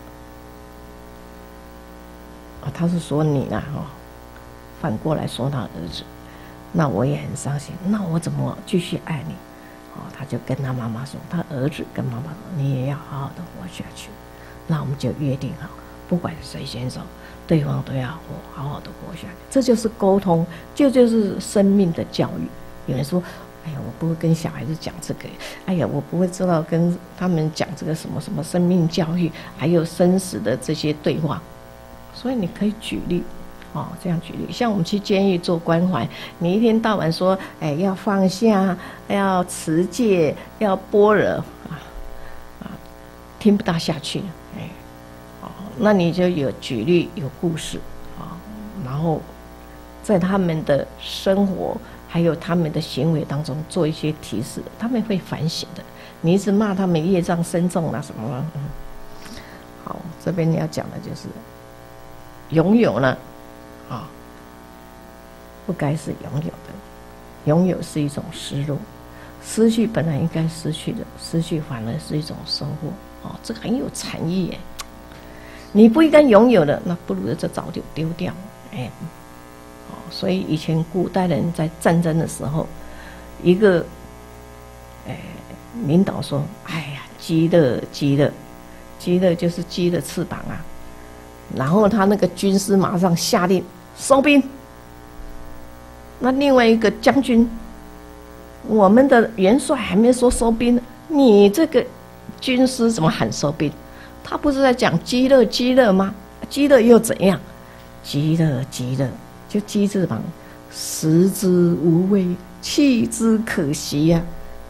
他是说你啦，哦，反过来说他儿子，那我也很伤心，那我怎么继续爱你？哦，他就跟他妈妈说，他儿子跟妈妈说，你也要好好的活下去。那我们就约定好，不管谁先走，对方都要活，好好的活下去。这就是沟通，这就, 就是生命的教育。有人说，哎呀，我不会跟小孩子讲这个，哎呀，我不会知道跟他们讲这个什么什么生命教育，还有生死的这些对话。所以你可以举例，哦，这样举例，像我们去监狱做关怀，你一天到晚说，哎，要放下，要持戒，要般若，啊啊，听不大下去，哎，哦，那你就有举例，有故事，啊，然后在他们的生活还有他们的行为当中做一些提示，他们会反省的。你一直骂他们业障深重啊什么了，嗯，好，这边你要讲的就是拥有呢，啊，不该是拥有的，拥有是一种失落，失去本来应该失去的，失去反而是一种收获，哦，这个很有禅意耶。你不应该拥有的，那不如这早就丢掉，哎。所以以前古代人在战争的时候，一个，哎，领导说：“哎呀，鸡的鸡的，鸡的就是鸡的翅膀啊。”然后他那个军师马上下令收兵。那另外一个将军，我们的元帅还没说收兵，你这个军师怎么喊收兵？他不是在讲饥乐饥乐吗？饥乐又怎样？饥乐饥乐。就鸡翅膀，食之无味，弃之可惜呀、啊。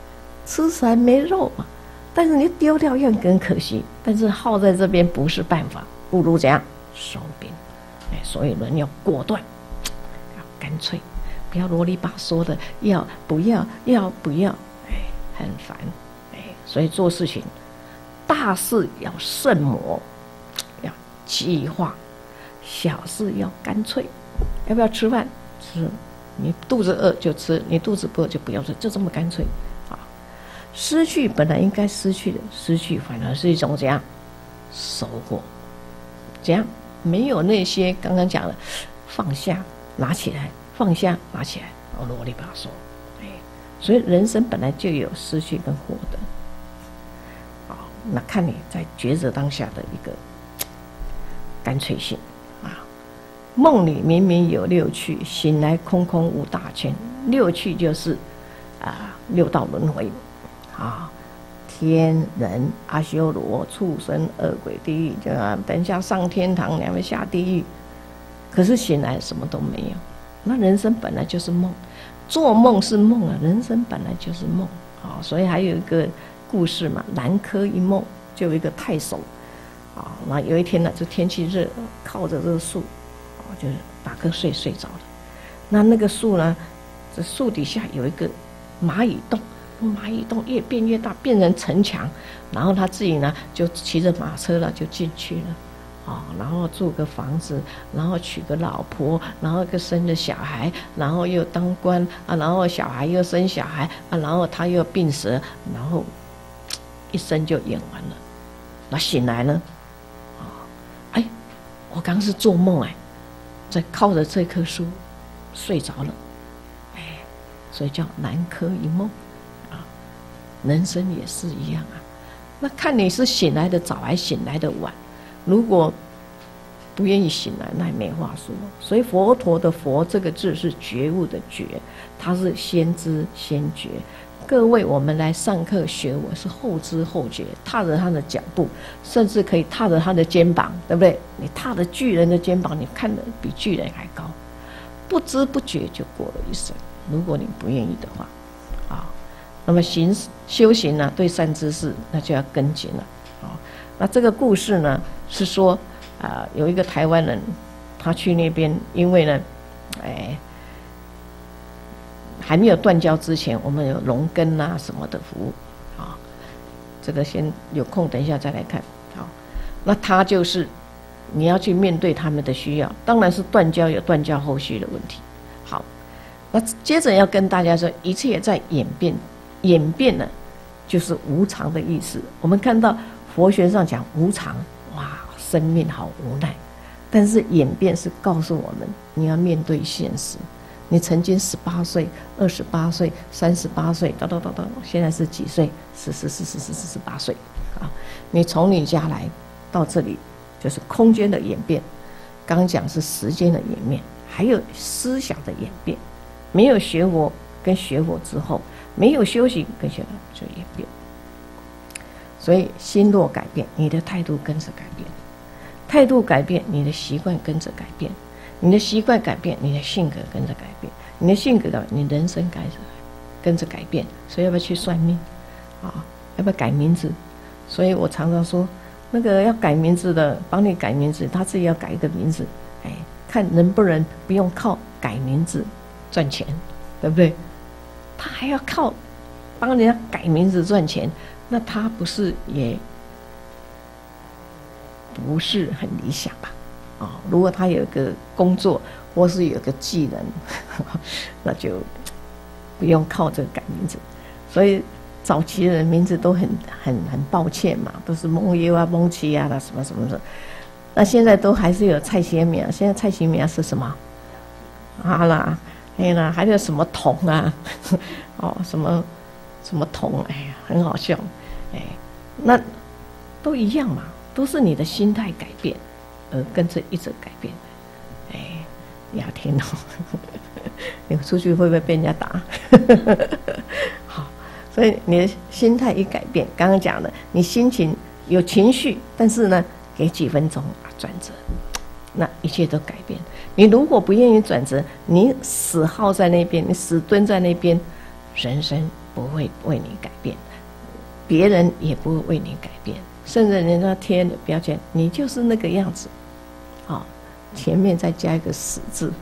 吃起来没肉嘛，但是你丢掉又很可惜，但是耗在这边不是办法，不如怎样收兵。哎，所以人要果断，要干脆，不要啰里吧嗦的，要不要要不要，哎，很烦。哎，所以做事情大事要慎磨，要计划，小事要干脆。要不要吃饭？吃，你肚子饿就吃，你肚子不饿就不要吃，就这么干脆啊！失去本来应该失去的，失去反而是一种怎样收获？怎样没有那些刚刚讲的放下拿起来，放下拿起来，哦，啰里吧嗦，哎，所以人生本来就有失去跟获得。好，那看你在抉择当下的一个干脆性。梦里明明有六趣，醒来空空无大千。六趣就是啊六道轮回啊，天人阿修罗畜生恶鬼地狱，就啊等一下上天堂，两位下地狱。可是醒来什么都没有。那人生本来就是梦，做梦是梦啊，人生本来就是梦啊。所以还有一个故事嘛，南柯一梦，就有一个太守啊，那有一天呢，就天气热，靠着这个树。就是打瞌睡睡着了，那那个树呢？这树底下有一个蚂蚁洞，蚂蚁洞越变越大，变成城墙。然后他自己呢，就骑着马车了，就进去了，啊、哦，然后住个房子，然后娶个老婆，然后又生了小孩，然后又当官啊，然后小孩又生小孩啊，然后他又病死，然后一生就演完了。那醒来呢？啊、哦，哎，我刚是做梦哎。在靠着这棵树睡着了，哎，所以叫南柯一梦啊。人生也是一样啊。那看你是醒来的早还醒来的晚，如果不愿意醒来，那也没话说。所以佛陀的佛这个字是觉悟的觉，他是先知先觉。各位，我们来上课学，我是后知后觉，踏着他的脚步，甚至可以踏着他的肩膀，对不对？你踏着巨人的肩膀，你看得比巨人还高，不知不觉就过了一生。如果你不愿意的话，啊，那么行修行呢，对善知识那就要跟紧了，啊，那这个故事呢是说，啊、呃，有一个台湾人，他去那边，因为呢，哎。还没有断交之前，我们有农耕啊什么的服务啊，这个先有空等一下再来看。好，那他就是你要去面对他们的需要，当然是断交有断交后续的问题。好，那接着要跟大家说，一切在演变，演变呢就是无常的意思。我们看到佛学上讲无常，哇，生命好无奈，但是演变是告诉我们，你要面对现实。你曾经十八岁、二十八岁、三十八岁，叨叨叨叨，现在是几岁？十、十、十、十、十、十、十八岁啊！你从你家来到这里，就是空间的演变。刚讲是时间的演变，还有思想的演变。没有学佛跟学佛之后，没有修行跟学佛就演变。所以心若改变，你的态度跟着改变；态度改变，你的习惯跟着改变。你的习惯改变，你的性格跟着改变；你的性格改变，你人生跟着跟着改变。所以要不要去算命啊？要不要改名字？所以我常常说，那个要改名字的，帮你改名字，他自己要改一个名字，哎，看能不能不用靠改名字赚钱，对不对？他还要靠帮人家改名字赚钱，那他不是也不是很理想吧？哦，如果他有个工作或是有个技能，那就不用靠这个改名字。所以早期的人名字都很很很抱歉嘛，都是蒙优啊、蒙奇啊、什么什么的。那现在都还是有蔡新苗，现在蔡新苗是什么？啊啦，哎呀，还有什么童啊？哦，什么什么童？哎呀，很好笑。哎，那都一样嘛，都是你的心态改变。而跟着一直改变，哎，呀天哦，你出去会不会被人家打？好，所以你的心态一改变，刚刚讲的，你心情有情绪，但是呢，给几分钟啊转折，那一切都改变。你如果不愿意转折，你死耗在那边，你死蹲在那边，人生不会为你改变，别人也不会为你改变，甚至人家贴的标签，你就是那个样子，啊，前面再加一个死字。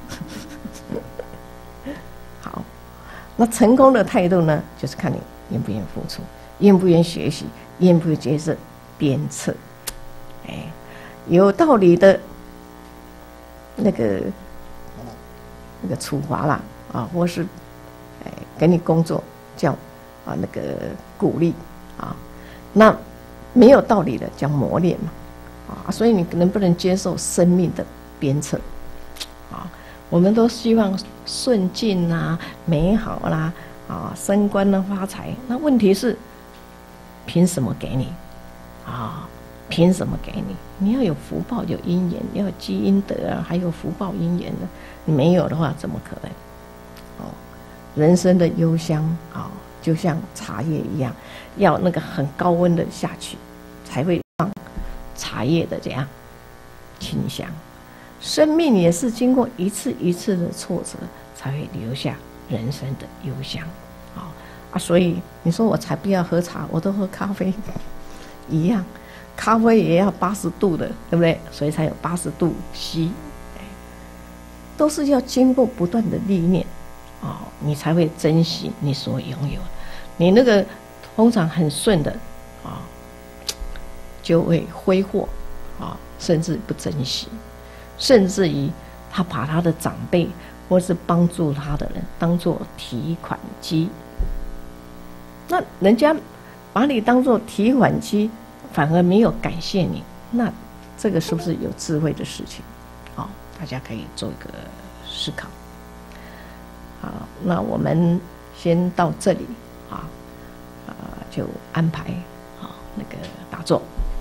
好，那成功的态度呢，就是看你愿不愿意付出，愿不愿意学习，愿不愿意接受鞭策，哎，有道理的那个那个处罚啦，啊，或是哎给你工作叫啊那个鼓励啊，那没有道理的叫磨练嘛，啊，所以你能不能接受生命的鞭策？啊，我们都希望顺境啊、美好啦、啊、升官啦、发财。那问题是，凭什么给你？啊，凭什么给你？你要有福报、有因缘，要有积阴德啊，还有福报因缘的。你没有的话，怎么可能？哦，人生的幽香啊，就像茶叶一样，要那个很高温的下去，才会让茶叶的怎样清香。生命也是经过一次一次的挫折，才会留下人生的幽香。啊啊，所以你说我才不要喝茶，我都喝咖啡一样，咖啡也要八十度的，对不对？所以才有八十度 C， 都是要经过不断的历练，哦，你才会珍惜你所拥有的。你那个通常很顺的啊，就会挥霍啊，甚至不珍惜。甚至于他把他的长辈或是帮助他的人当作提款机，那人家把你当作提款机，反而没有感谢你，那这个是不是有智慧的事情？好，大家可以做一个思考。好，那我们先到这里啊，啊，就安排好那个打坐。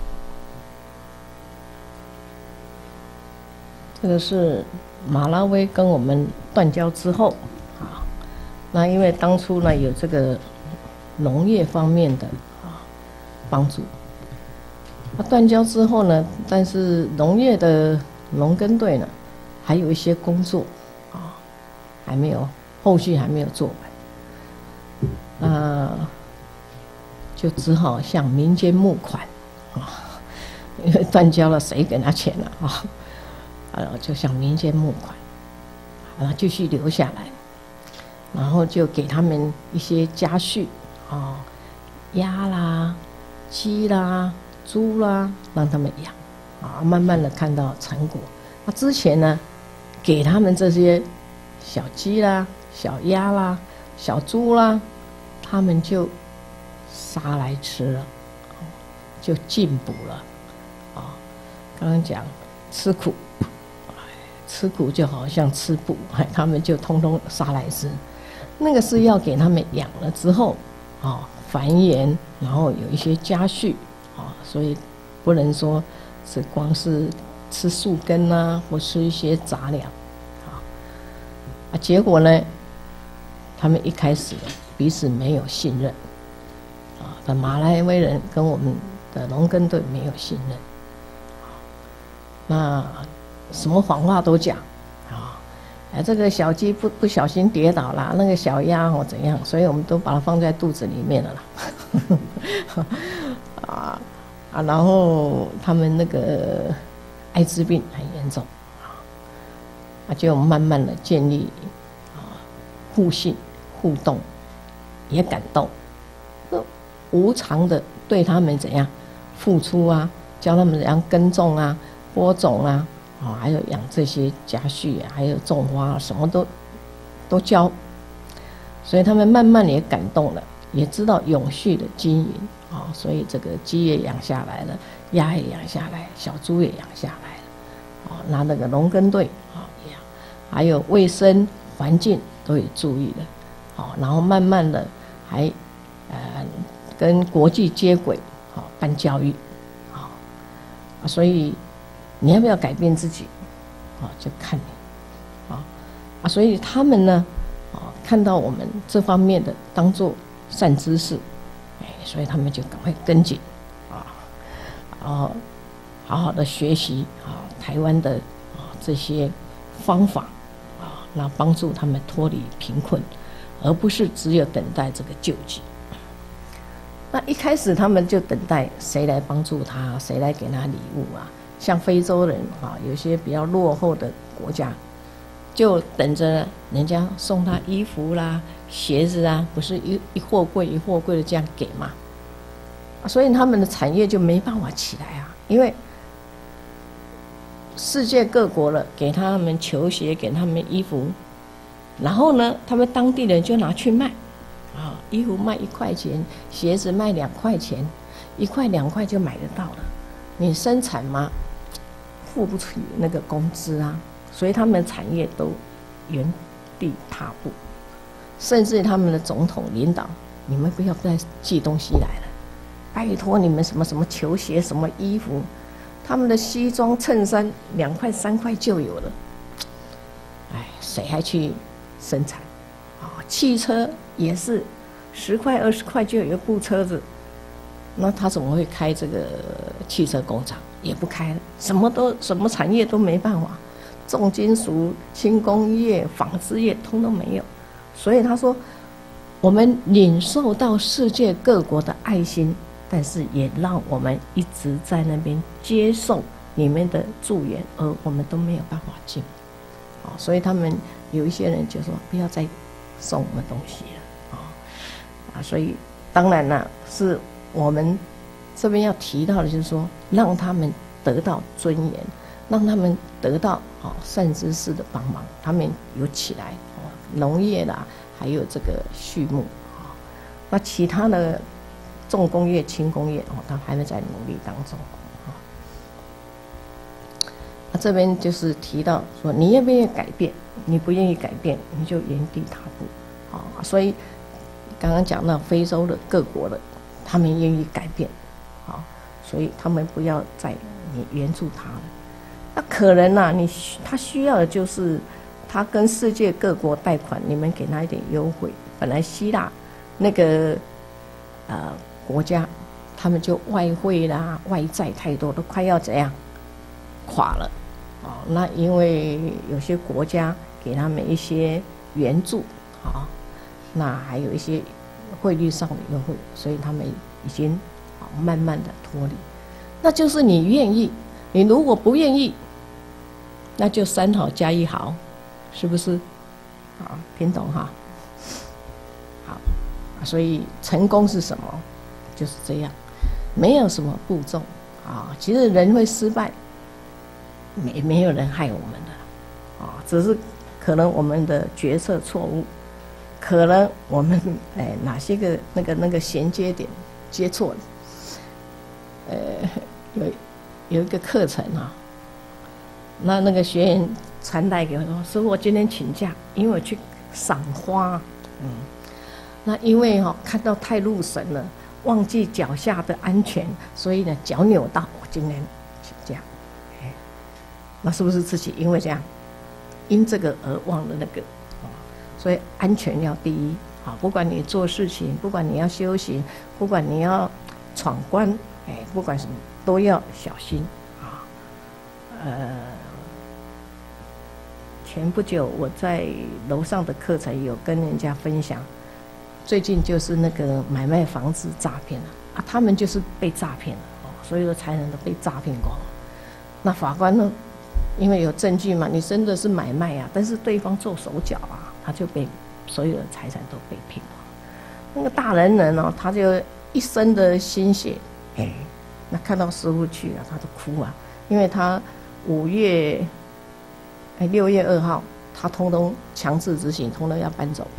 这个是马拉威跟我们断交之后啊，那因为当初呢有这个农业方面的啊帮助，那断交之后呢，但是农业的农耕队呢还有一些工作啊还没有，后续还没有做完，那就只好向民间募款啊，因为断交了，谁给他钱了啊？啊，就向民间募款，然后继续留下来，然后就给他们一些家畜啊，鸭啦、鸡啦、猪啦，让他们养啊，慢慢的看到成果。那之前呢，给他们这些小鸡啦、小鸭啦、小猪啦，他们就杀来吃了，就进补了啊。刚刚讲吃苦。吃苦就好像吃补，他们就通通杀来吃。那个是要给他们养了之后，啊，繁衍，然后有一些家畜，啊，所以不能说是光是吃树根啊，或吃一些杂粮，啊，啊，结果呢，他们一开始彼此没有信任，啊，的马来威人跟我们的农耕队没有信任，那。什么谎话都讲啊！哎，这个小鸡不不小心跌倒了，那个小鸭或怎样，所以我们都把它放在肚子里面了啦。啊啊，然后他们那个艾滋病很严重啊，就慢慢的建立啊互信互动，也感动，无偿的对他们怎样付出啊，教他们怎样耕种啊、播种啊。哦，还有养这些家畜啊，还有种花啊，什么都都教，所以他们慢慢也感动了，也知道永续的经营啊，所以这个鸡也养下来了，鸭也养下来，小猪也养下来了，哦，那那个农耕队啊一样，还有卫生环境都有注意了，哦，然后慢慢的还呃跟国际接轨，好办教育，啊，所以。你要不要改变自己？啊，就看你，啊啊，所以他们呢，啊，看到我们这方面的当做善知识，哎，所以他们就赶快跟紧，啊，然后好好的学习啊台湾的啊这些方法，啊，那帮助他们脱离贫困，啊， 而不是只有等待这个救济。那一开始他们就等待谁来帮助他，谁来给他礼物啊？像非洲人啊，有些比较落后的国家，就等着人家送他衣服啦、鞋子啊，不是一一货柜一货柜的这样给嘛？所以他们的产业就没办法起来啊，因为世界各国了给他们球鞋，给他们衣服，然后呢，他们当地人就拿去卖，啊，衣服卖一块钱，鞋子卖两块钱，一块两块就买得到了。你生产吗？付不起那个工资啊，所以他们产业都原地踏步，甚至他们的总统领导，你们不要再寄东西来了，拜托你们什么什么球鞋、什么衣服。他们的西装衬衫两块三块就有了，哎，谁还去生产？啊，汽车也是十块二十块就有一部车子，那他怎么会开这个汽车工厂？也不开了，什么都什么产业都没办法，重金属、轻工业、纺织业通通没有。所以他说，我们领受到世界各国的爱心。但是也让我们一直在那边接受你们的助援，而我们都没有办法进，啊，所以他们有一些人就说不要再送我们东西了，啊啊，所以当然了，是我们这边要提到的，就是说让他们得到尊严，让他们得到啊善知识的帮忙，他们有起来，啊，农业啦，还有这个畜牧，啊，那其他的。重工业、轻工业哦，他还没在努力当中啊。那这边就是提到说，你愿不愿意改变？你不愿意改变，你就原地踏步啊。所以刚刚讲到非洲的各国的，他们愿意改变啊，所以他们不要再你援助他了。那可能啊，你他需要的就是他跟世界各国贷款，你们给他一点优惠。本来希腊那个呃。国家，他们就外汇啦、外债太多，都快要怎样垮了，哦，那因为有些国家给他们一些援助，啊，那还有一些汇率上的优惠，所以他们已经啊慢慢的脱离。那就是你愿意，你如果不愿意，那就三好加一好，是不是？啊，听懂哈？好，所以成功是什么？就是这样，没有什么步骤啊。其实人会失败，没没有人害我们的啊，只是可能我们的决策错误，可能我们哎哪些个那个那个衔接点接错了。呃，有有一个课程啊，那那个学员传带给我说：“师父，我今天请假，因为我去赏花。”嗯，那因为哈、哦、看到太入神了。忘记脚下的安全，所以呢脚扭到，我今天请假，哎，那是不是自己因为这样，因这个而忘了那个，啊，所以安全要第一，啊，不管你做事情，不管你要修行，不管你要闯关，哎，不管什么都要小心，啊，呃，前不久我在楼上的课程有跟人家分享。最近就是那个买卖房子诈骗了啊，他们就是被诈骗了哦，所有的财产都被诈骗光了。那法官呢，因为有证据嘛，你真的是买卖啊，但是对方做手脚啊，他就被所有的财产都被骗光。那个大人人哦，他就一生的心血，哎，那看到师父去啊，他都哭啊，因为他五月哎六月二号，他通通强制执行，通通要搬走。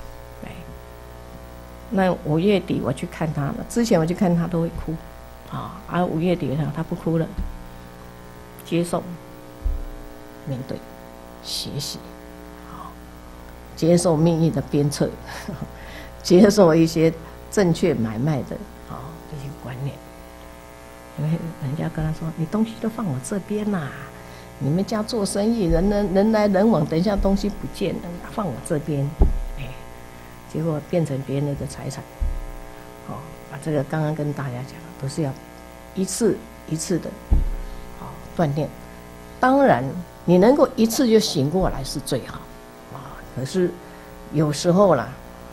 那五月底我去看他了，之前我去看他都会哭，啊，而五月底他他不哭了，接受、面对、学习，好，接受命运的鞭策，呵呵接受一些正确买卖的啊这些观念，因为人家跟他说，你东西都放我这边呐、啊，你们家做生意人人人来人往，等一下东西不见了，放我这边。结果变成别人的财产，哦，把这个刚刚跟大家讲的，都是要一次一次的，哦，锻炼。当然，你能够一次就醒过来是最好，啊，可是有时候啦，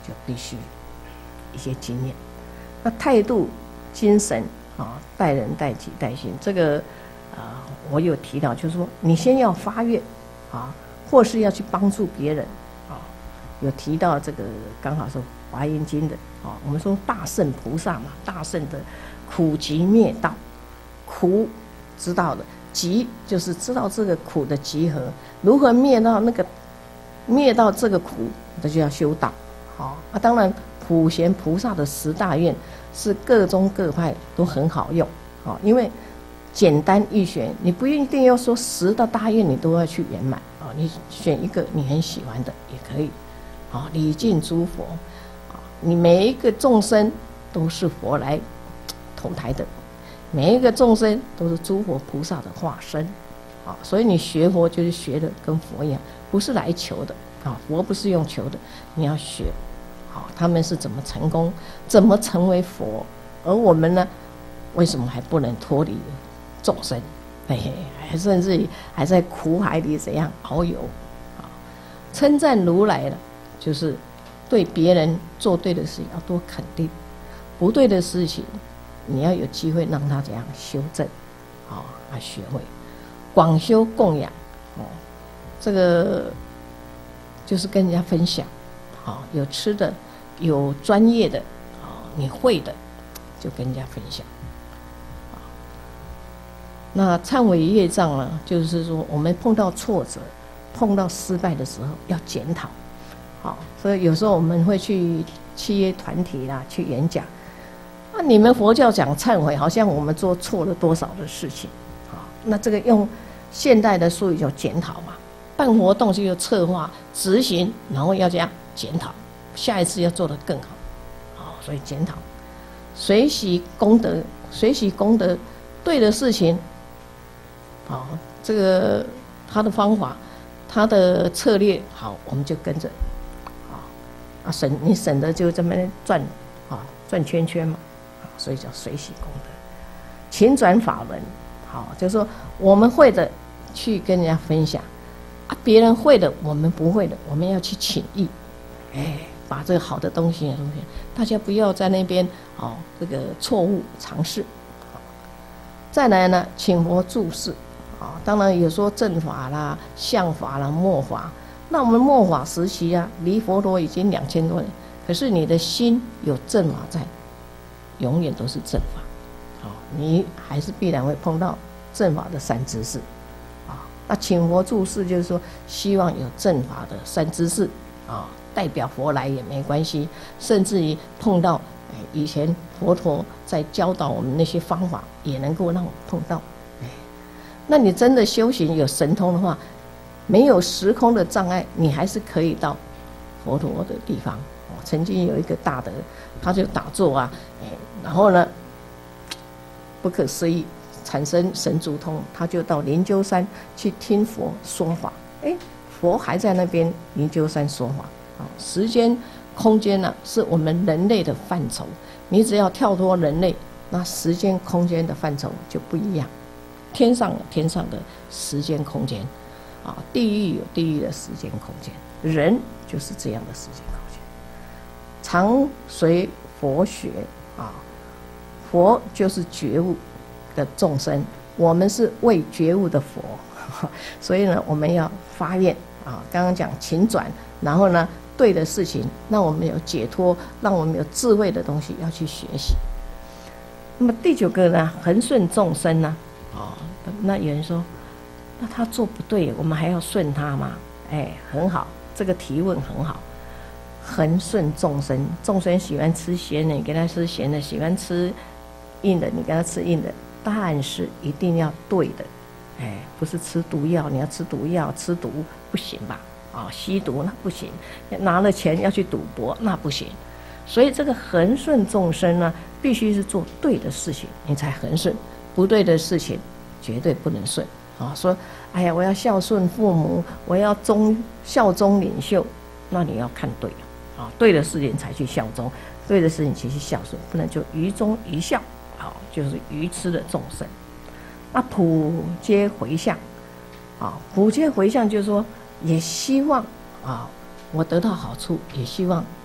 就必须一些经验。那态度、精神啊，待人、待己、待心，这个啊，我有提到，就是说你先要发愿啊，或是要去帮助别人啊。有提到这个，刚好是《华严经》的啊，我们说大圣菩萨嘛，大圣的苦集灭道，苦知道的，集就是知道这个苦的集合，如何灭到那个灭到这个苦，那就要修道。好啊，当然普贤菩萨的十大愿是各宗各派都很好用啊，因为简单易学，你不一定要说十的大愿你都要去圆满啊，你选一个你很喜欢的也可以。啊，礼敬诸佛啊，你每一个众生都是佛来投胎的，每一个众生都是诸佛菩萨的化身啊，所以你学佛就是学的跟佛一样，不是来求的啊，佛不是用求的，你要学啊，他们是怎么成功，怎么成为佛，而我们呢，为什么还不能脱离众生？嘿嘿，还甚至于还在苦海里怎样遨游啊？称赞如来了。就是对别人做对的事情要多肯定，不对的事情你要有机会让他怎样修正，啊、哦，啊学会广修供养，哦，这个就是跟人家分享，好、哦，有吃的，有专业的，啊、哦，你会的就跟人家分享。哦、那忏悔业障呢，就是说我们碰到挫折、碰到失败的时候要检讨。好，所以有时候我们会去企业团体啦，去演讲。那、啊、你们佛教讲忏悔，好像我们做错了多少的事情啊？那这个用现代的术语叫检讨嘛。办活动就有策划、执行，然后要这样检讨，下一次要做得更好。好，所以检讨，随喜功德，随喜功德，对的事情，好，这个他的方法，他的策略，好，我们就跟着。啊，省你省的就这么转啊，转圈圈嘛，啊，所以叫随喜功德，勤转法轮，好，就是说我们会的去跟人家分享，啊，别人会的我们不会的，我们要去请益，哎，把这个好的东西东西，大家不要在那边哦，这个错误尝试，再来呢，请佛注释，啊，当然有说正法啦、相法啦、末法。那我们末法时期啊，离佛陀已经两千多年，可是你的心有正法在，永远都是正法，好，你还是必然会碰到正法的三知识，啊，那请佛注释就是说，希望有正法的三知识，啊，代表佛来也没关系，甚至于碰到，哎，以前佛陀在教导我们那些方法，也能够让我碰到，哎，那你真的修行有神通的话。没有时空的障碍，你还是可以到佛陀的地方。哦，曾经有一个大德，他就打坐啊，哎，然后呢，不可思议产生神足通，他就到灵鹫山去听佛说法。哎，佛还在那边灵鹫山说法。啊，时间、空间呢、啊，是我们人类的范畴。你只要跳脱人类，那时间、空间的范畴就不一样。天上有天上的时间、空间。啊，地狱有地狱的时间空间，人就是这样的时间空间。常随佛学啊，佛就是觉悟的众生，我们是未觉悟的佛，所以呢，我们要发愿啊。刚刚讲勤转，然后呢，对的事情，让我们有解脱，让我们有智慧的东西要去学习。那么第九个呢，恒顺众生呢，啊，那有人说。那他做不对，我们还要顺他吗？哎，很好，这个提问很好。恒顺众生，众生喜欢吃咸的，你给他吃咸的；喜欢吃硬的，你给他吃硬的。但是一定要对的，哎，不是吃毒药，你要吃毒药，吃毒不行吧？啊、哦，吸毒那不行，拿了钱要去赌博那不行。所以这个恒顺众生呢，必须是做对的事情，你才恒顺；不对的事情，绝对不能顺。啊，说，哎呀，我要孝顺父母，我要忠效忠领袖，那你要看对了，啊，对的事情才去效忠，对的事情才去孝顺，不能就愚忠愚孝，好，就是愚痴的众生。那普皆回向，啊，普皆回向就是说，也希望啊，我得到好处，也希望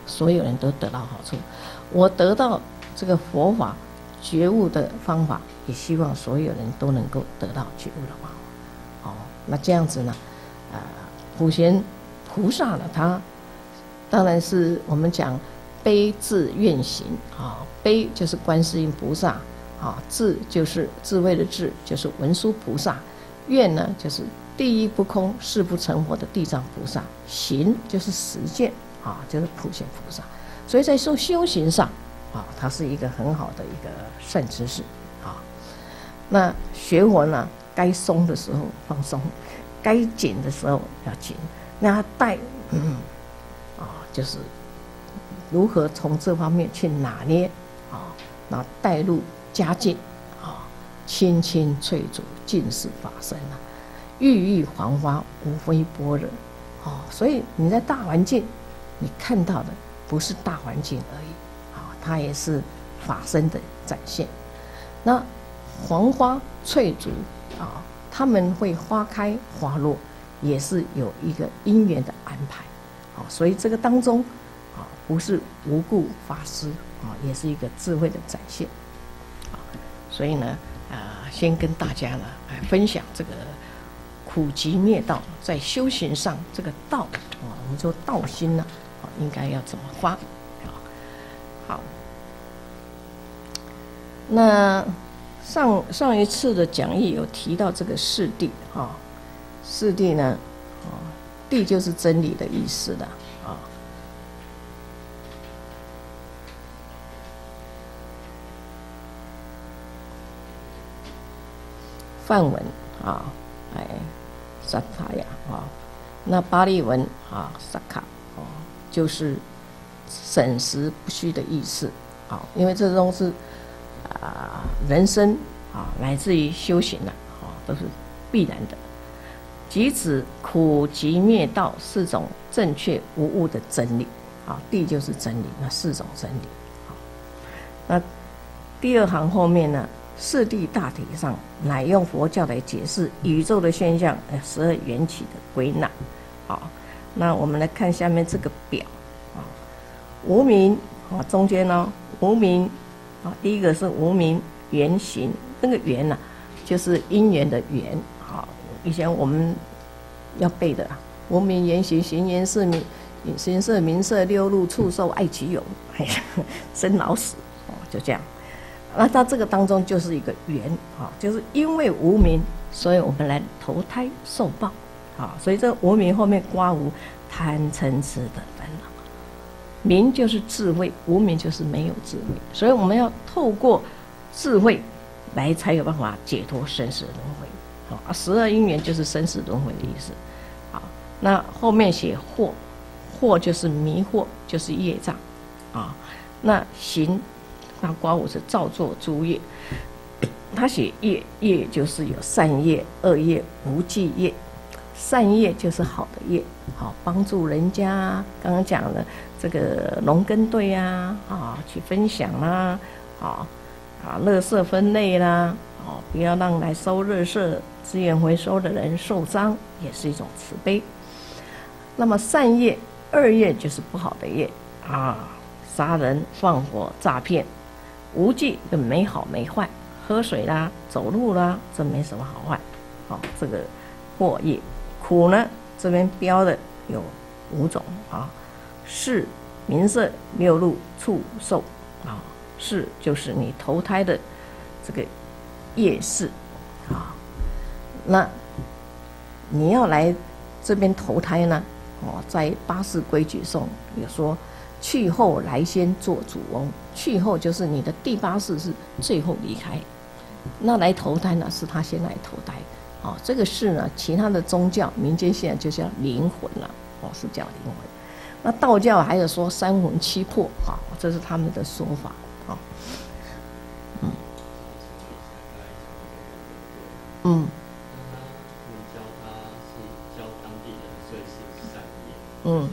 所有人都得到好处。我得到这个佛法觉悟的方法，也希望所有人都能够得到觉悟的方法。哦，那这样子呢，啊、呃，普贤菩萨呢，他当然是我们讲悲智愿行啊，悲就是观世音菩萨啊，智就是智慧的智，就是文殊菩萨，愿呢就是第一不空誓不成佛的地藏菩萨，行就是实践啊，就是普贤菩萨。所以在修修行上啊，它是一个很好的一个善知识啊。那学佛呢，该松的时候放松，该紧的时候要紧。那带嗯啊，就是如何从这方面去拿捏啊，那带入佳境啊，清清翠竹尽是法身啊，郁郁黄花无非般若哦。所以你在大环境，你看到的不是大环境而已啊，它也是法身的展现。那黄花翠竹啊，他们会花开花落，也是有一个因缘的安排啊。所以这个当中啊，不是无故发失啊，也是一个智慧的展现啊。所以呢，啊、呃，先跟大家呢来分享这个苦集灭道，在修行上这个道啊，我们说道心呢啊，应该要怎么发啊？好，那上上一次的讲义有提到这个四谛啊，四谛呢啊，谛就是真理的意思的啊。梵文啊，哎，萨卡呀啊，那巴利文啊，萨卡哦，就是审时不虚的意思啊，因为这都是啊人生啊，乃至于修行了啊，都是必然的。即指苦集灭道四种正确无误的真理啊，谛就是真理，那四种真理啊。那第二行后面呢？四谛大体上，乃用佛教来解释宇宙的现象，呃，十二缘起的归纳。好，那我们来看下面这个表啊，无明啊，中间呢、哦，无明啊，第一个是无明缘行，那个缘呢、啊，就是因缘的缘。好，以前我们要背的啊，无明缘行，行缘是名，行色名色六路触受爱其有，哎呀，生老死哦，就这样。那在这个当中就是一个缘啊，就是因为无明，所以我们来投胎受报啊。所以这无明后面刮无贪嗔痴的烦恼，明就是智慧，无明就是没有智慧，所以我们要透过智慧来才有办法解脱生死轮回啊。十二因缘就是生死轮回的意思啊。那后面写惑，惑就是迷惑，就是业障啊。那行。那刮我是造作诸业，他写业，业就是有善业、恶业、无记业。善业就是好的业，好帮助人家。刚刚讲了这个农耕队啊，啊去分享啦，啊啊垃圾分类啦，哦不要让来收垃圾、资源回收的人受伤，也是一种慈悲。那么善业、恶业就是不好的业啊，杀人、放火、诈骗。无记就没好没坏，喝水啦、走路啦，这没什么好坏。好、哦，这个惑业。苦呢，这边标的有五种啊，是名色六路触受啊，是就是你投胎的这个业事啊。那你要来这边投胎呢，哦，在八识规矩中有说。去后来先做主翁，去后就是你的第八世是最后离开，那来投胎呢是他先来投胎，哦，这个是呢，其他的宗教民间现在就叫灵魂了，哦，是叫灵魂。那道教还有说三魂七魄啊，这是他们的说法啊，嗯，嗯，嗯。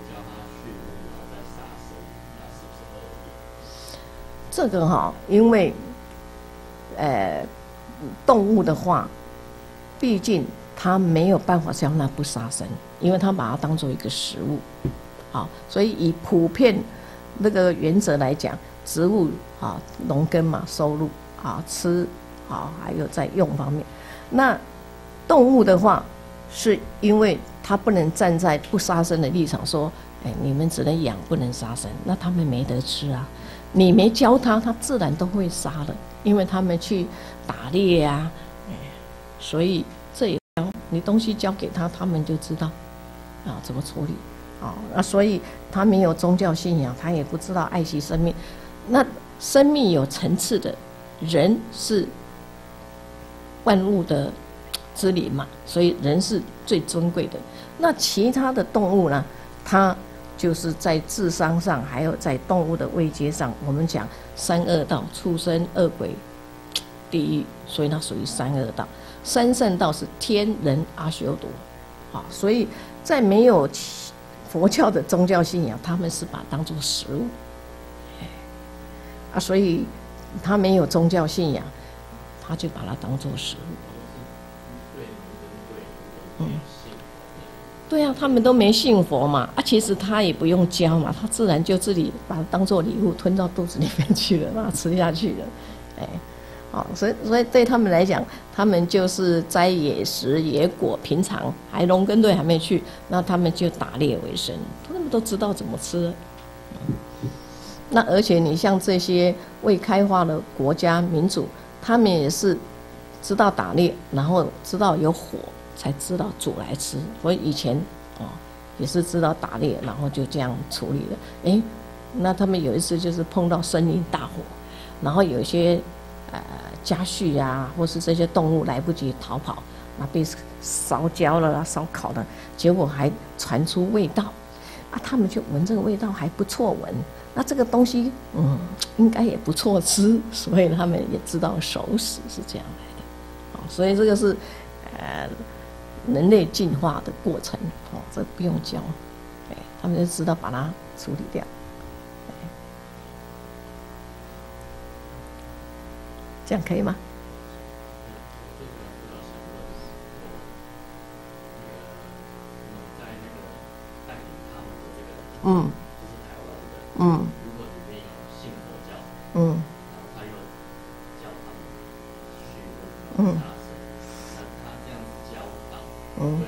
这个哈，因为，呃，动物的话，毕竟它没有办法叫那不杀生，因为它把它当做一个食物， 好，所以以普遍那个原则来讲，植物啊农耕嘛，收入啊吃啊，还有在用方面。那动物的话，是因为它不能站在不杀生的立场说，哎，你们只能养不能杀生，那他们没得吃啊。你没教他，他自然都会杀了，因为他们去打猎啊，所以这也你东西交给他，他们就知道啊怎么处理啊。那所以他没有宗教信仰，他也不知道爱惜生命。那生命有层次的，人是万物的之灵嘛，所以人是最尊贵的。那其他的动物呢，它就是在智商上，还有在动物的位阶上，我们讲三恶道：畜生、恶鬼、地狱，所以它属于三恶道。三圣道是天人阿修罗，啊，所以在没有佛教的宗教信仰，他们是把它当作食物，啊，所以他没有宗教信仰，他就把它当作食物。嗯。对啊，他们都没信佛嘛，啊，其实他也不用教嘛，他自然就自己把它当做礼物吞到肚子里面去了，把它吃下去了，哎，好，所以所以对他们来讲，他们就是摘野食野果，平常还农耕队还没去，那他们就打猎为生，他们都知道怎么吃。嗯，那而且你像这些未开化的国家民主，他们也是知道打猎，然后知道有火。才知道煮来吃，所以以前哦也是知道打猎，然后就这样处理了。哎，那他们有一次就是碰到森林大火，然后有一些呃家畜啊，或是这些动物来不及逃跑，那被烧焦了啦、烧烤了，结果还传出味道，啊，他们就闻这个味道还不错闻，那这个东西嗯应该也不错吃，所以他们也知道熟食是这样来的。哦，所以这个是呃。人类进化的过程，哦，这不用教，哎，他们就知道把它处理掉，这样可以吗？嗯，嗯，嗯，嗯。嗯，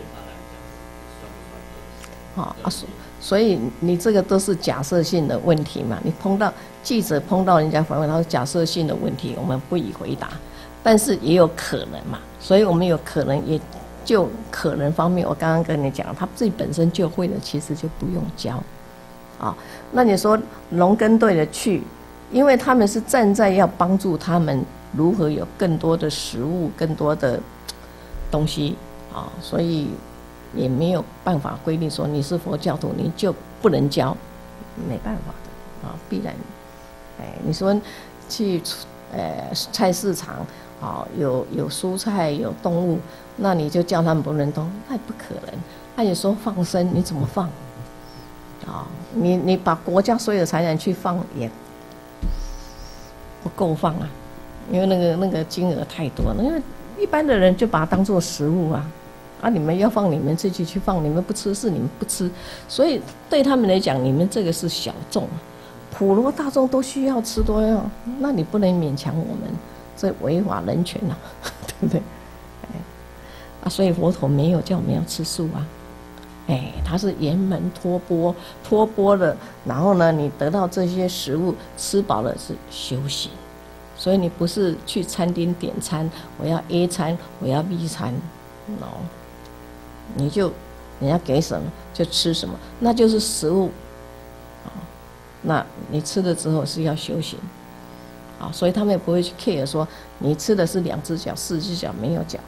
好啊，所以你这个都是假设性的问题嘛。你碰到记者碰到人家访问，他说假设性的问题，我们不予回答，但是也有可能嘛。所以我们有可能也就可能方面，我刚刚跟你讲，他自己本身就会的，其实就不用教啊。那你说农耕队的去，因为他们是站在要帮助他们如何有更多的食物、更多的东西。啊，所以也没有办法规定说你是佛教徒你就不能教，没办法的啊，必然，哎，你说去呃菜市场啊，有有蔬菜有动物，那你就叫他们不能动，那也不可能。那你说放生，你怎么放？啊，你你把国家所有的财产去放也不够放啊，因为那个那个金额太多了，因为一般的人就把它当作食物啊。啊！你们要放，你们自己去放，你们不吃是你们不吃，所以对他们来讲，你们这个是小众，普罗大众都需要吃多要，那你不能勉强我们，这违法人权啊，对不对？哎，啊，所以佛陀没有叫我们要吃素啊，哎，他是沿门托钵，托钵了，然后呢，你得到这些食物，吃饱了是修行，所以你不是去餐厅点餐，我要 A 餐，我要 B 餐，哦。你就人家给什么就吃什么，那就是食物，啊，那你吃了之后是要修行，啊，所以他们也不会去 care 说你吃的是两只脚、四只脚没有脚，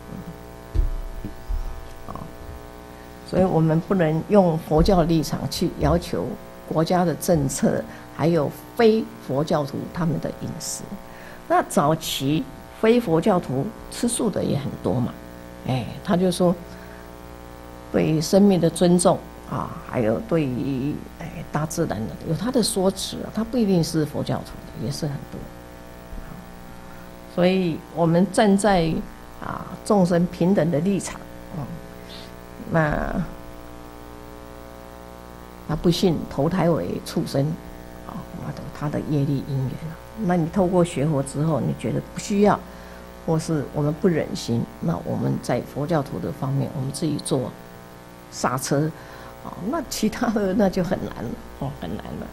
啊，所以我们不能用佛教的立场去要求国家的政策，还有非佛教徒他们的饮食。那早期非佛教徒吃素的也很多嘛，哎，他就说。对生命的尊重啊，还有对于哎大自然的有他的说辞，他不一定是佛教徒的，也是很多。所以我们站在啊众生平等的立场，嗯，那他不幸投胎为畜生，啊，那他的业力因缘啊。那你透过学佛之后，你觉得不需要，或是我们不忍心，那我们在佛教徒的方面，我们自己做刹车，啊，那其他的那就很难了，哦，很难了。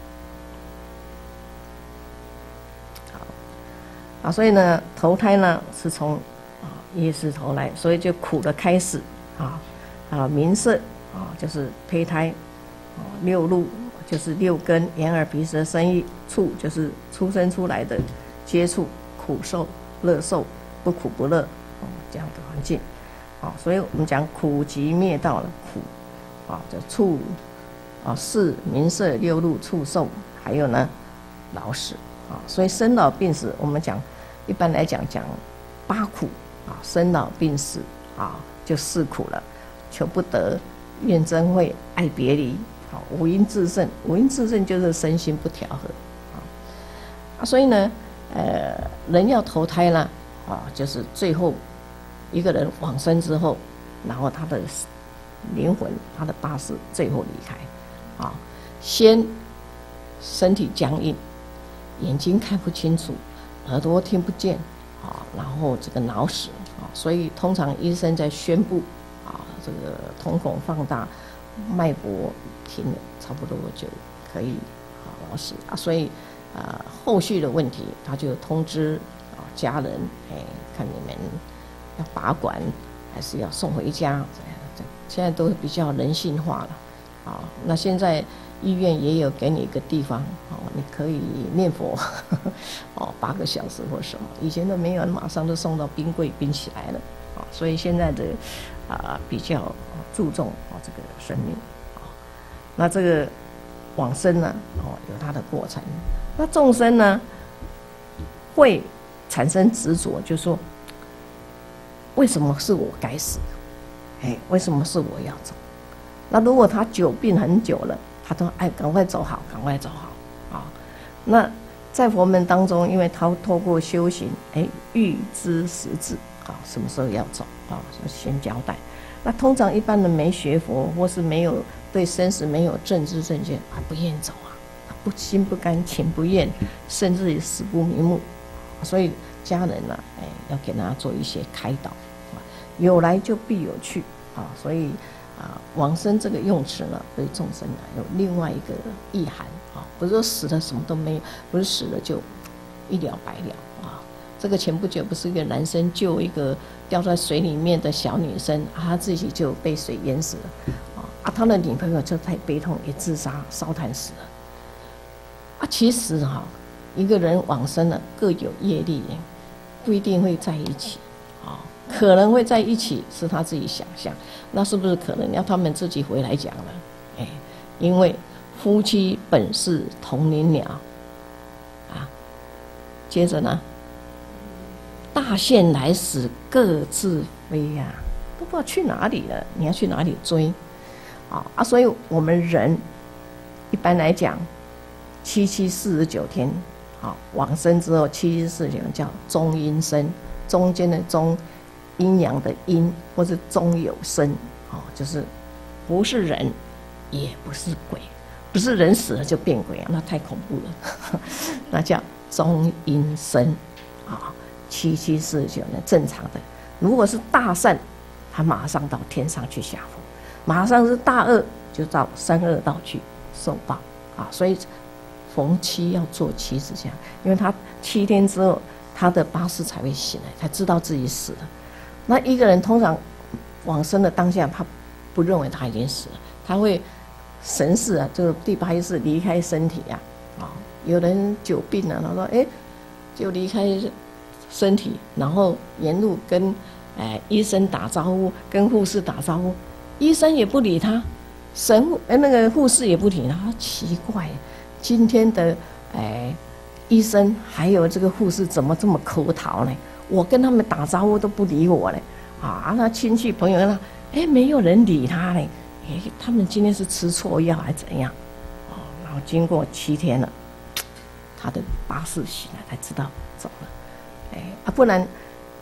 好，啊，所以呢，投胎呢是从啊业识投来，所以就苦的开始，啊啊名色啊就是胚胎，啊六路就是六根眼耳鼻舌身意，触就是出生出来的接触，苦受乐受，不苦不乐，哦这样的环境，啊，所以我们讲苦集灭道了，苦啊这触啊视名色六路触受，还有呢老死啊，所以生老病死我们讲一般来讲讲八苦啊，生老病死啊就四苦了，求不得，怨憎会，爱别离。好，五阴炽盛，五阴炽盛就是身心不调和，啊，所以呢，呃，人要投胎呢，啊，就是最后一个人往生之后，然后他的灵魂，他的八识最后离开，啊，先身体僵硬，眼睛看不清楚，耳朵听不见，啊，然后这个脑死，啊，所以通常医生在宣布，啊，这个瞳孔放大，脉搏停了，差不多就可以啊老死啊，所以啊后续的问题他就通知啊家人，哎，看你们要拔管还是要送回家，这样现在都比较人性化了啊。那现在医院也有给你一个地方哦，你可以念佛哦八个小时或什么，以前都没有，马上就送到冰柜冰起来了啊。所以现在的啊比较注重啊这个生命。那这个往生呢，哦，有它的过程。那众生呢，会产生执着，就说为什么是我该死？哎，为什么是我要走？那如果他久病很久了，他都哎赶快走好，赶快走好啊。那在佛门当中，因为他透过修行，哎，预知时至啊，什么时候要走啊，先交代。那通常一般人没学佛，或是没有对生死没有正知正见，他不愿走啊，他不心不甘情不愿，甚至于死不瞑目。所以家人呢、啊，哎，要给他做一些开导，有来就必有去啊。所以啊，往生这个用词呢，对众生呢有另外一个意涵啊，不是说死了什么都没有，不是死了就一了百了啊。这个前不久不是一个男生救一个掉在水里面的小女生，啊、他自己就被水淹死了，啊，他的女朋友就太悲痛，也自杀烧炭死了。啊，其实哈、啊，一个人往生了，各有业力，不一定会在一起，啊，可能会在一起是他自己想象，那是不是可能要他们自己回来讲了？哎，因为夫妻本是同林鸟，啊，接着呢？大限来时各自飞呀、啊，都不知道去哪里了。你要去哪里追？啊啊！所以我们人一般来讲，七七四十九天，啊，往生之后七七四十九天叫中阴身，中间的中，阴阳的阴，或是中有身，啊，就是不是人，也不是鬼，不是人死了就变鬼啊，那太恐怖了，那叫中阴身，啊。七七四十九呢，正常的。如果是大善，他马上到天上去下福；马上是大恶，就到三恶道去受报啊。所以逢七要做七是这样，因为他七天之后，他的八识才会醒来，才知道自己死了。那一个人通常往生的当下，他不认为他已经死了，他会神识啊，就是第八意识离开身体啊。啊，有人久病了，他说：“哎，就离开。”身体，然后沿路跟哎医生打招呼，跟护士打招呼，医生也不理他，神哎那个护士也不理他，奇怪，今天的哎医生还有这个护士怎么这么抠桃呢？我跟他们打招呼都不理我嘞，啊，那亲戚朋友呢，哎没有人理他嘞，哎他们今天是吃错药还是怎样？哦，然后经过七天了，他的八识醒来才知道走了。哎啊，不然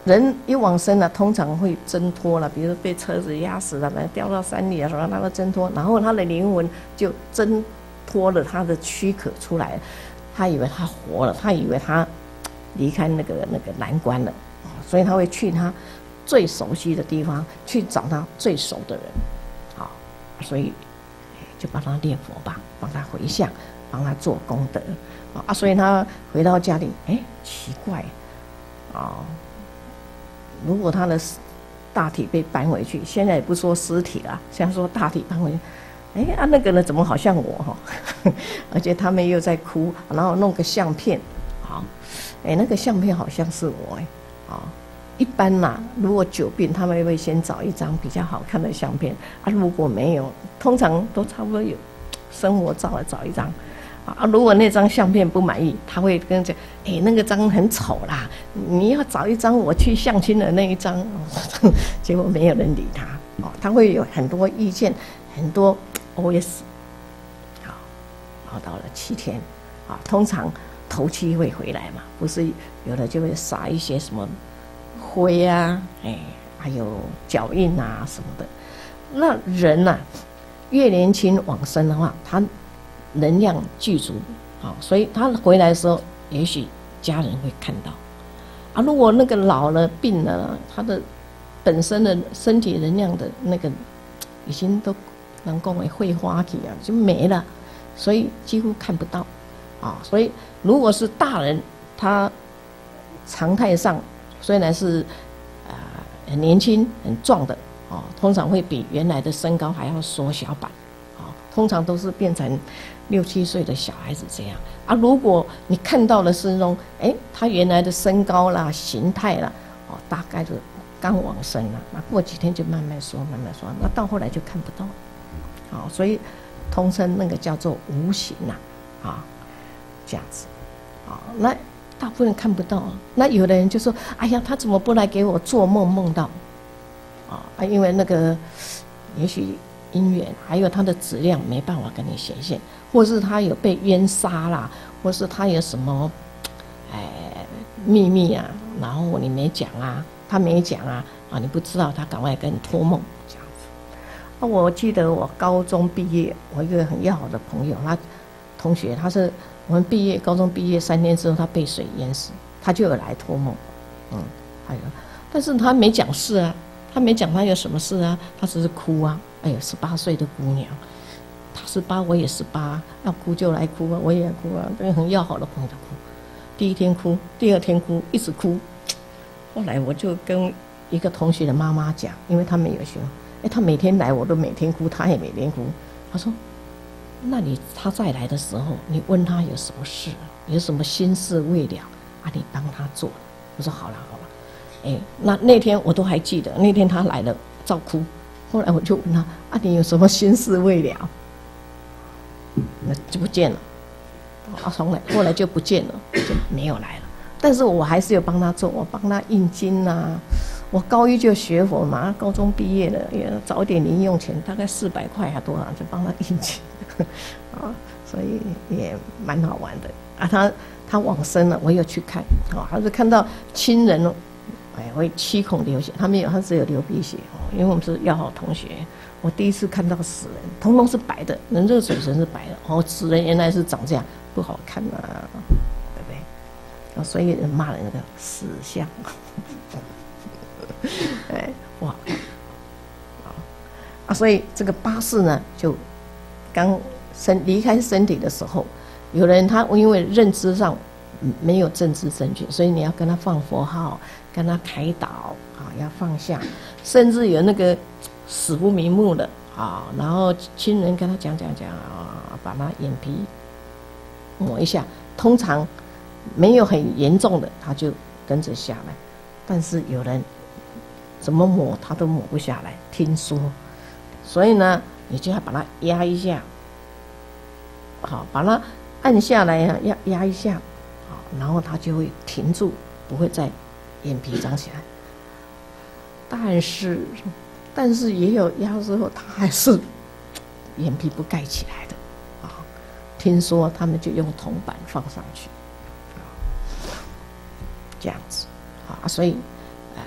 人一往生了，通常会挣脱了，比如被车子压死了，掉到山里啊什么，他会挣脱，然后他的灵魂就挣脱了他的躯壳出来，他以为他活了，他以为他离开那个那个难关了，所以他会去他最熟悉的地方，去找他最熟的人，好，所以就帮他念佛吧，帮他回向，帮他做功德啊，所以他回到家里，哎，奇怪啊。如果他的大体被搬回去，现在也不说尸体了，现在说大体搬回去，哎啊那个人怎么好像我哈？而且他们又在哭，然后弄个相片，好，哎那个相片好像是我哎，啊，一般呐，如果久病，他们会先找一张比较好看的相片啊，如果没有，通常都差不多有生活照来找一张。啊，如果那张相片不满意，他会跟讲，哎、欸，那个张很丑啦，你要找一张我去相亲的那一张。结果没有人理他，哦，他会有很多意见，很多 O S。好，然后到了七天，啊，通常头七会回来嘛，不是有的就会撒一些什么灰啊，哎、欸，还有脚印啊什么的。那人呐、啊，越年轻往生的话，他能量具足，好，所以他回来的时候，也许家人会看到。啊，如果那个老了病了，他的本身的身体能量的那个已经都能够为会花体啊，就没了，所以几乎看不到。啊，所以如果是大人，他常态上虽然是啊、呃、很年轻很壮的，哦，通常会比原来的身高还要缩小版。通常都是变成六七岁的小孩子这样啊。如果你看到的是那种，哎，他原来的身高啦、形态啦，哦，大概就刚往生了，那过几天就慢慢缩、慢慢缩，那到后来就看不到，好，所以通称那个叫做无形呐，啊，这样子，啊，那大部分人看不到，那有的人就说，哎呀，他怎么不来给我做梦梦到？啊，因为那个也许。因缘还有它的质量没办法跟你显现，或是他有被冤杀啦，或是他有什么哎秘密啊，然后你没讲啊，他没讲啊，啊你不知道，他赶快跟你托梦这样子。啊，我记得我高中毕业，我一个很要好的朋友，他同学，他是我们毕业高中毕业三天之后，他被水淹死，他就有来托梦，嗯，还有，但是他没讲事啊，他没讲他有什么事啊，他只是哭啊。哎呀，十八岁的姑娘，她十八，我也十八，要哭就来哭啊，我也哭啊，跟很要好的朋友哭。第一天哭，第二天哭，一直哭。后来我就跟一个同学的妈妈讲，因为他没有学，哎，他每天来，我都每天哭，他也每天哭。他说：“那你他再来的时候，你问他有什么事，有什么心事未了啊？你帮他做。”我说：“好了好了。”哎，那那天我都还记得，那天他来了，照哭。后来我就问他啊，你有什么心事未了？那就不见了。啊，从来后来就不见了，就没有来了。但是我还是有帮他做，我帮他印经啊。我高一就学佛嘛，高中毕业了，也找点零用钱，大概四百块还多少，就帮他印经啊，所以也蛮好玩的啊。他他往生了，我有去看啊，还是看到亲人哦。哎，会七孔流血，他没有，他只有流鼻血哦。因为我们是要好同学，我第一次看到死人，通通是白的，人这个嘴唇是白的哦，死人原来是长这样，不好看啊，对不对？啊，所以人骂人那个死相，哎，不好看啊。所以这个八世呢，就刚身离开身体的时候，有人他因为认知上没有正知正觉，所以你要跟他放佛号。跟他开导啊，要放下，甚至有那个死不瞑目的啊，然后亲人跟他讲讲讲啊，把他眼皮抹一下，通常没有很严重的，他就跟着下来，但是有人怎么抹他都抹不下来，听说，所以呢，你就要把它压一下，好，把它按下来啊，压压一下，好，然后他就会停住，不会再。眼皮长起来，但是，但是也有压之后，他还是眼皮不盖起来的啊。听说他们就用铜板放上去，这样子啊。所以，呃，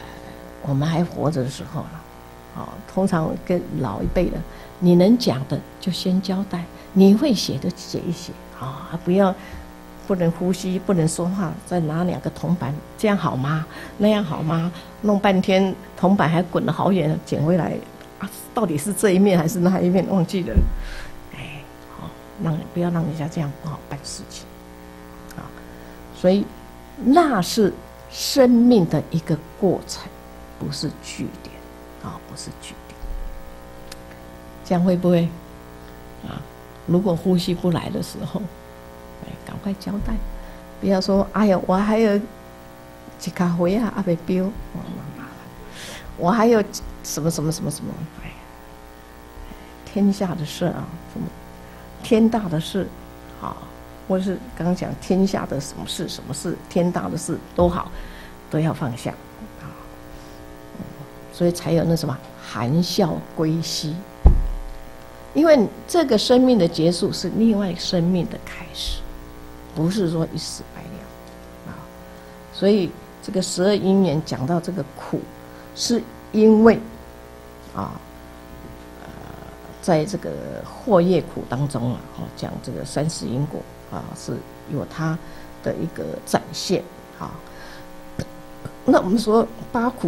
我们还活着的时候了，哦，通常跟老一辈的，你能讲的就先交代，你会写的写一写啊、哦，不要不能呼吸，不能说话，再拿两个铜板，这样好吗？那样好吗？弄半天铜板还滚了好远，捡回来啊，到底是这一面还是那一面？忘记了。哎，好，让不要让人家这样不好办事情啊。所以那是生命的一个过程，不是句点啊，不是句点。这样会不会啊？如果呼吸不来的时候，哎，赶快交代，不要说哎呀，我还有一咖啡啊，还没标，我还有什么什么什么什么，哎，天下的事啊，什么天大的事，好，或者是刚刚讲天下的什么事，什么事，天大的事都好，都要放下啊，所以才有那什么含笑归西。因为这个生命的结束是另外生命的开始，不是说一死百了啊。所以这个十二因缘讲到这个苦，是因为啊，呃，在这个祸业苦当中啊，哦，讲这个三世因果啊，是有它的一个展现啊。那我们说八苦，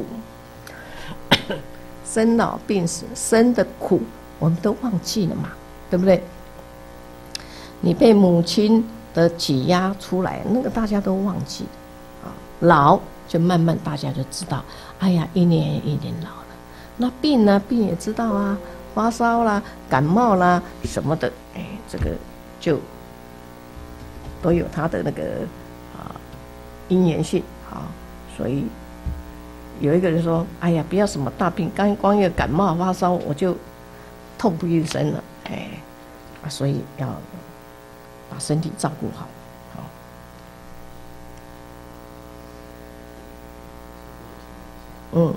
生老病死，生的苦我们都忘记了嘛，对不对？你被母亲的挤压出来，那个大家都忘记啊。老就慢慢大家就知道，哎呀，一年一年老了。那病呢？病也知道啊，发烧啦、感冒啦什么的，哎，这个就都有它的那个啊因缘性啊。所以有一个人说：“哎呀，不要什么大病，刚光一个感冒发烧，我就痛不欲生了。”哎，啊，所以要把身体照顾好，好。嗯。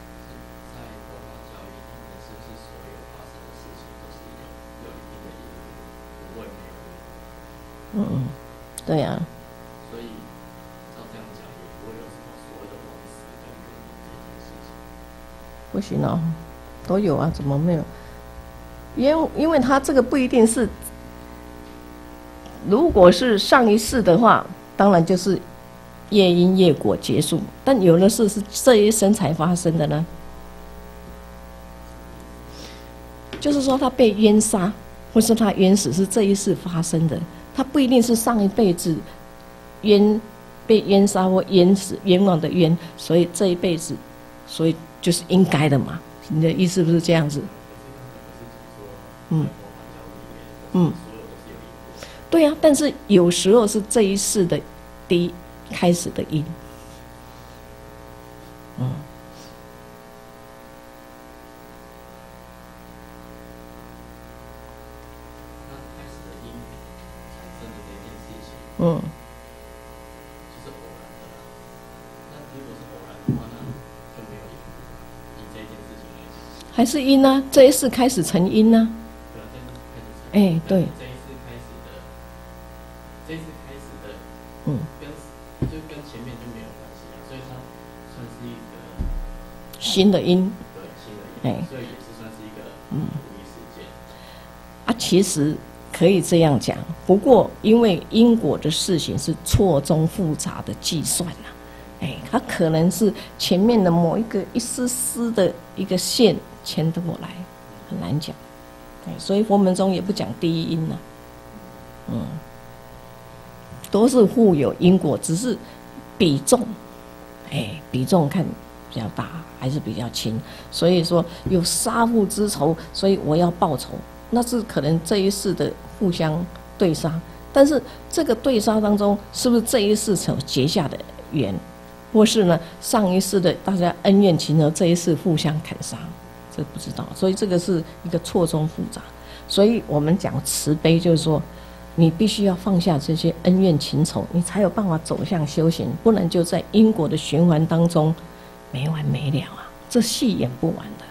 嗯嗯，对呀、啊。 所以照这样讲，也不会有什么所谓的往死跟跟这件事情。 不行哦，都有啊，怎么没有？因因为他这个不一定是，如果是上一世的话，当然就是业因业果结束，但有的事是这一生才发生的呢。就是说他被冤杀，或是他冤死是这一世发生的，他不一定是上一辈子冤被冤杀或冤死冤枉的冤，所以这一辈子，所以就是应该的嘛。你的意思不是这样子？嗯嗯，对呀、啊，但是有时候是这一世的第一开始的因，嗯。嗯， 就是偶然的啦。那如果是偶然的话，那就没有因。以这件事情来讲， 还是因呢、啊？这一世开始成因呢、 啊？对啊，这一次开始成。 哎、欸，对。 这一次开始的，这一次开始的， 嗯， 跟就跟前面就没有关系啊，所以它算是一个新的因。 对，新的因， 哎、欸， 所以也是算是一个嗯无意事件。 啊，其实。可以这样讲，不过因为因果的事情是错综复杂的计算呐、啊，哎，它可能是前面的某一个一丝丝的一个线牵得过来，很难讲，哎，所以佛门中也不讲第一因呐、啊，嗯，都是互有因果，只是比重，哎，比重看比较大还是比较轻，所以说有杀父之仇，所以我要报仇。那是可能这一世的互相对杀，但是这个对杀当中，是不是这一世所结下的缘，或是呢上一世的大家恩怨情仇，这一世互相砍杀，这不知道。所以这个是一个错综复杂。所以我们讲慈悲，就是说你必须要放下这些恩怨情仇，你才有办法走向修行，不然就在因果的循环当中没完没了啊，这戏演不完的。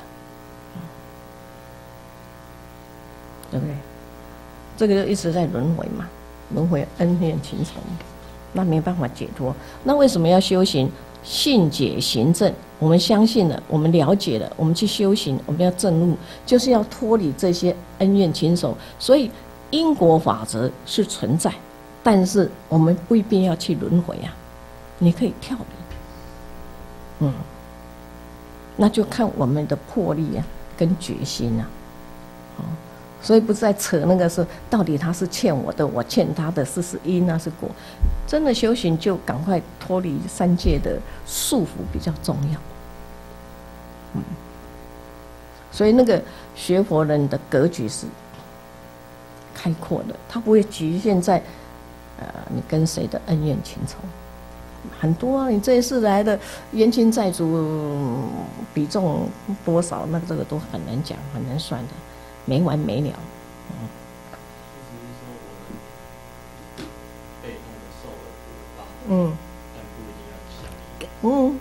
对不对？这个就一直在轮回嘛，轮回恩怨情仇，那没办法解脱。那为什么要修行？ 信解行证，我们相信了，我们了解了，我们去修行，我们要证悟，就是要脱离这些恩怨情仇。所以因果法则是存在，但是我们不一定要去轮回啊，你可以跳离。嗯，那就看我们的魄力啊，跟决心啊。哦，所以不再扯那个是到底他是欠我的，我欠他的，是是因那是果。真的修行就赶快脱离三界的束缚比较重要。嗯，所以那个学佛人的格局是开阔的，他不会局限在呃你跟谁的恩怨情仇。很多啊，你这一世来的冤亲债主比重多少，那这个都很难讲，很难算的，没完没了。嗯。嗯，嗯，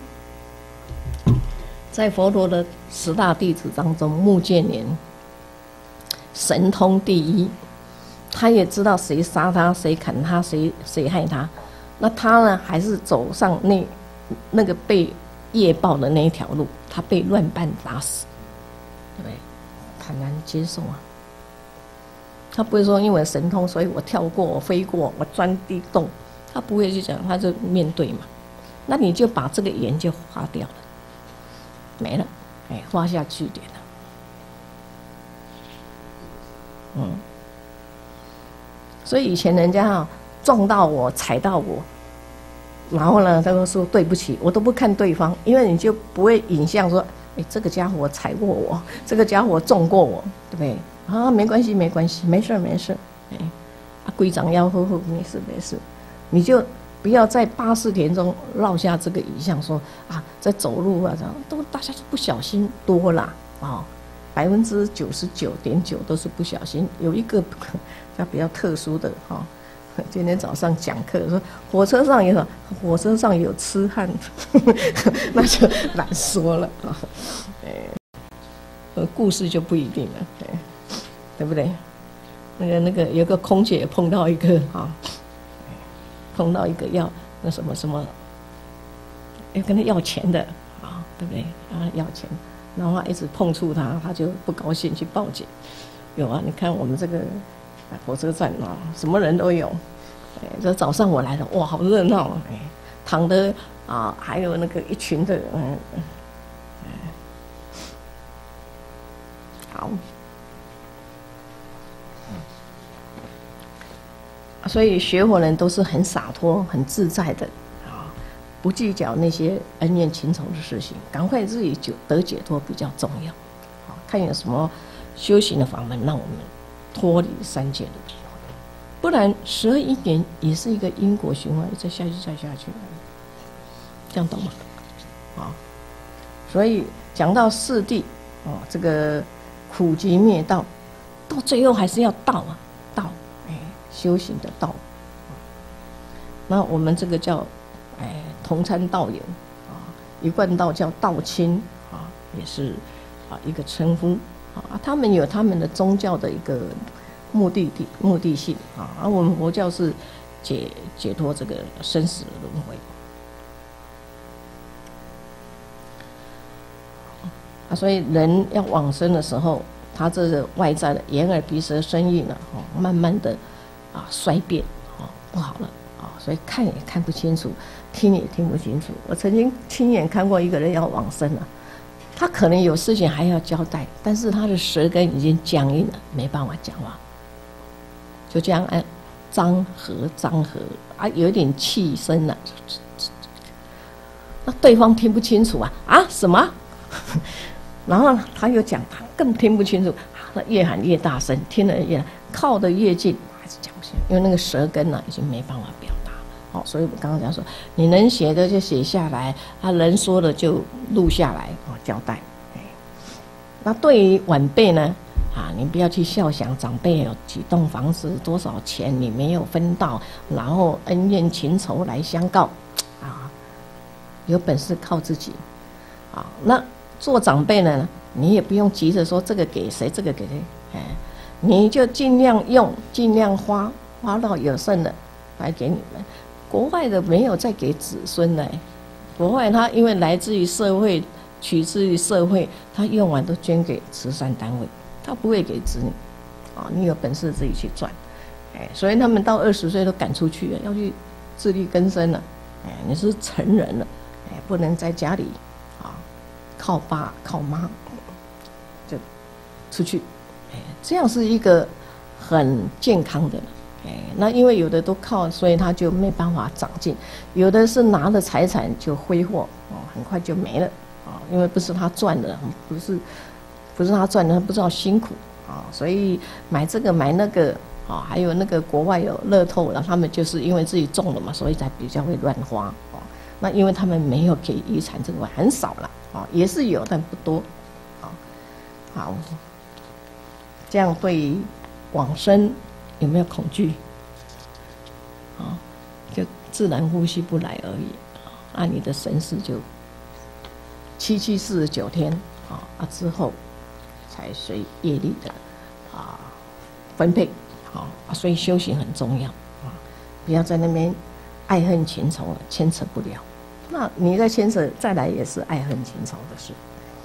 在佛陀的十大弟子当中，目犍连神通第一，他也知道谁杀他，谁砍他，谁谁害他。那他呢，还是走上那那个被业报的那一条路，他被乱棒打死，对不对？很难接受啊。他不会说因为神通，所以我跳过，我飞过，我钻地洞。他不会去讲，他就面对嘛。那你就把这个缘就花掉了，没了，哎，画下句点了。嗯，所以以前人家啊撞到我、踩到我，然后呢，他就说对不起，我都不看对方，因为你就不会影像说，哎，这个家伙踩过我，这个家伙撞过我，对不对？啊，没关系，没关系，没事没事，哎，啊，规章要好好，没事没事。你就不要在八识田中落下这个影像，说啊，在走路啊，这样都大家都不小心多啦啊，百分之九十九点九都是不小心。有一个他比较特殊的哈、哦，今天早上讲课说火车上有火车上有痴汉，那就难说了啊。哎，故事就不一定了，对，对不对？那个那个有个空姐碰到一个啊。碰到一个要那什么什么，要跟他要钱的啊，对不对？然后要钱，然后他一直碰触他，他就不高兴去报警。有啊，你看我们这个火车站啊，什么人都有。哎，这早上我来了，哇，好热闹啊！哎，躺的啊，还有那个一群的，嗯，嗯，好。所以学佛人都是很洒脱、很自在的啊，不计较那些恩怨情仇的事情，赶快自己就得解脱比较重要。啊，看有什么修行的法门让我们脱离三界的机会，不然十二因缘也是一个因果循环，再下去再下去，这样懂吗？啊，所以讲到四谛啊，这个苦集灭道，到最后还是要道啊，道。修行的道，那我们这个叫哎同参道友啊，一贯道叫道亲啊，也是啊一个称呼啊。他们有他们的宗教的一个目的地目的性啊，而我们佛教是解解脱这个生死的轮回啊。所以人要往生的时候，他这个外在的眼耳鼻舌身意呢，哦，慢慢的。啊，衰变啊，不好了啊，所以看也看不清楚，听也听不清楚。我曾经亲眼看过一个人要往生了，他可能有事情还要交代，但是他的舌根已经僵硬了，没办法讲话，就这样按张合张合啊，有点气声了，那对方听不清楚啊啊什么？然后他又讲，他更听不清楚，他越喊越大声，听得越靠得越近。讲不清，因为那个舌根呢、啊、已经没办法表达了，好、哦，所以我刚刚讲说，你能写的就写下来，啊，能说的就录下来，哦，交代。哎，那对于晚辈呢，啊，你不要去笑想长辈有几栋房子、多少钱，你没有分到，然后恩怨情仇来相告，啊，有本事靠自己，啊，那做长辈呢，你也不用急着说这个给谁，这个给谁，哎。你就尽量用，尽量花，花到有剩的来给你们。国外的没有再给子孙的， 国外他因为来自于社会，取之于社会，他用完都捐给慈善单位，他不会给子女，啊，你有本事自己去赚，哎，所以他们到二十岁都赶出去了，要去自力更生了，哎，你是成人了，哎，不能在家里，啊，靠爸靠妈，就出去，哎，这样是一个很健康的。哎，那因为有的都靠，所以他就没办法长进；有的是拿了财产就挥霍，哦，很快就没了，啊，因为不是他赚的，不是不是他赚的，他不知道辛苦啊，所以买这个买那个啊，还有那个国外有乐透，然后他们就是因为自己中了嘛，所以才比较会乱花啊。那因为他们没有给遗产这个很少了啊，也是有但不多啊。好，这样对于往生有没有恐惧？啊，就自然呼吸不来而已。啊，你的神识就七七四十九天啊啊之后，才随业力的啊分配。啊，所以修行很重要啊，不要在那边爱恨情仇牵扯不了。那你再牵扯再来也是爱恨情仇的事。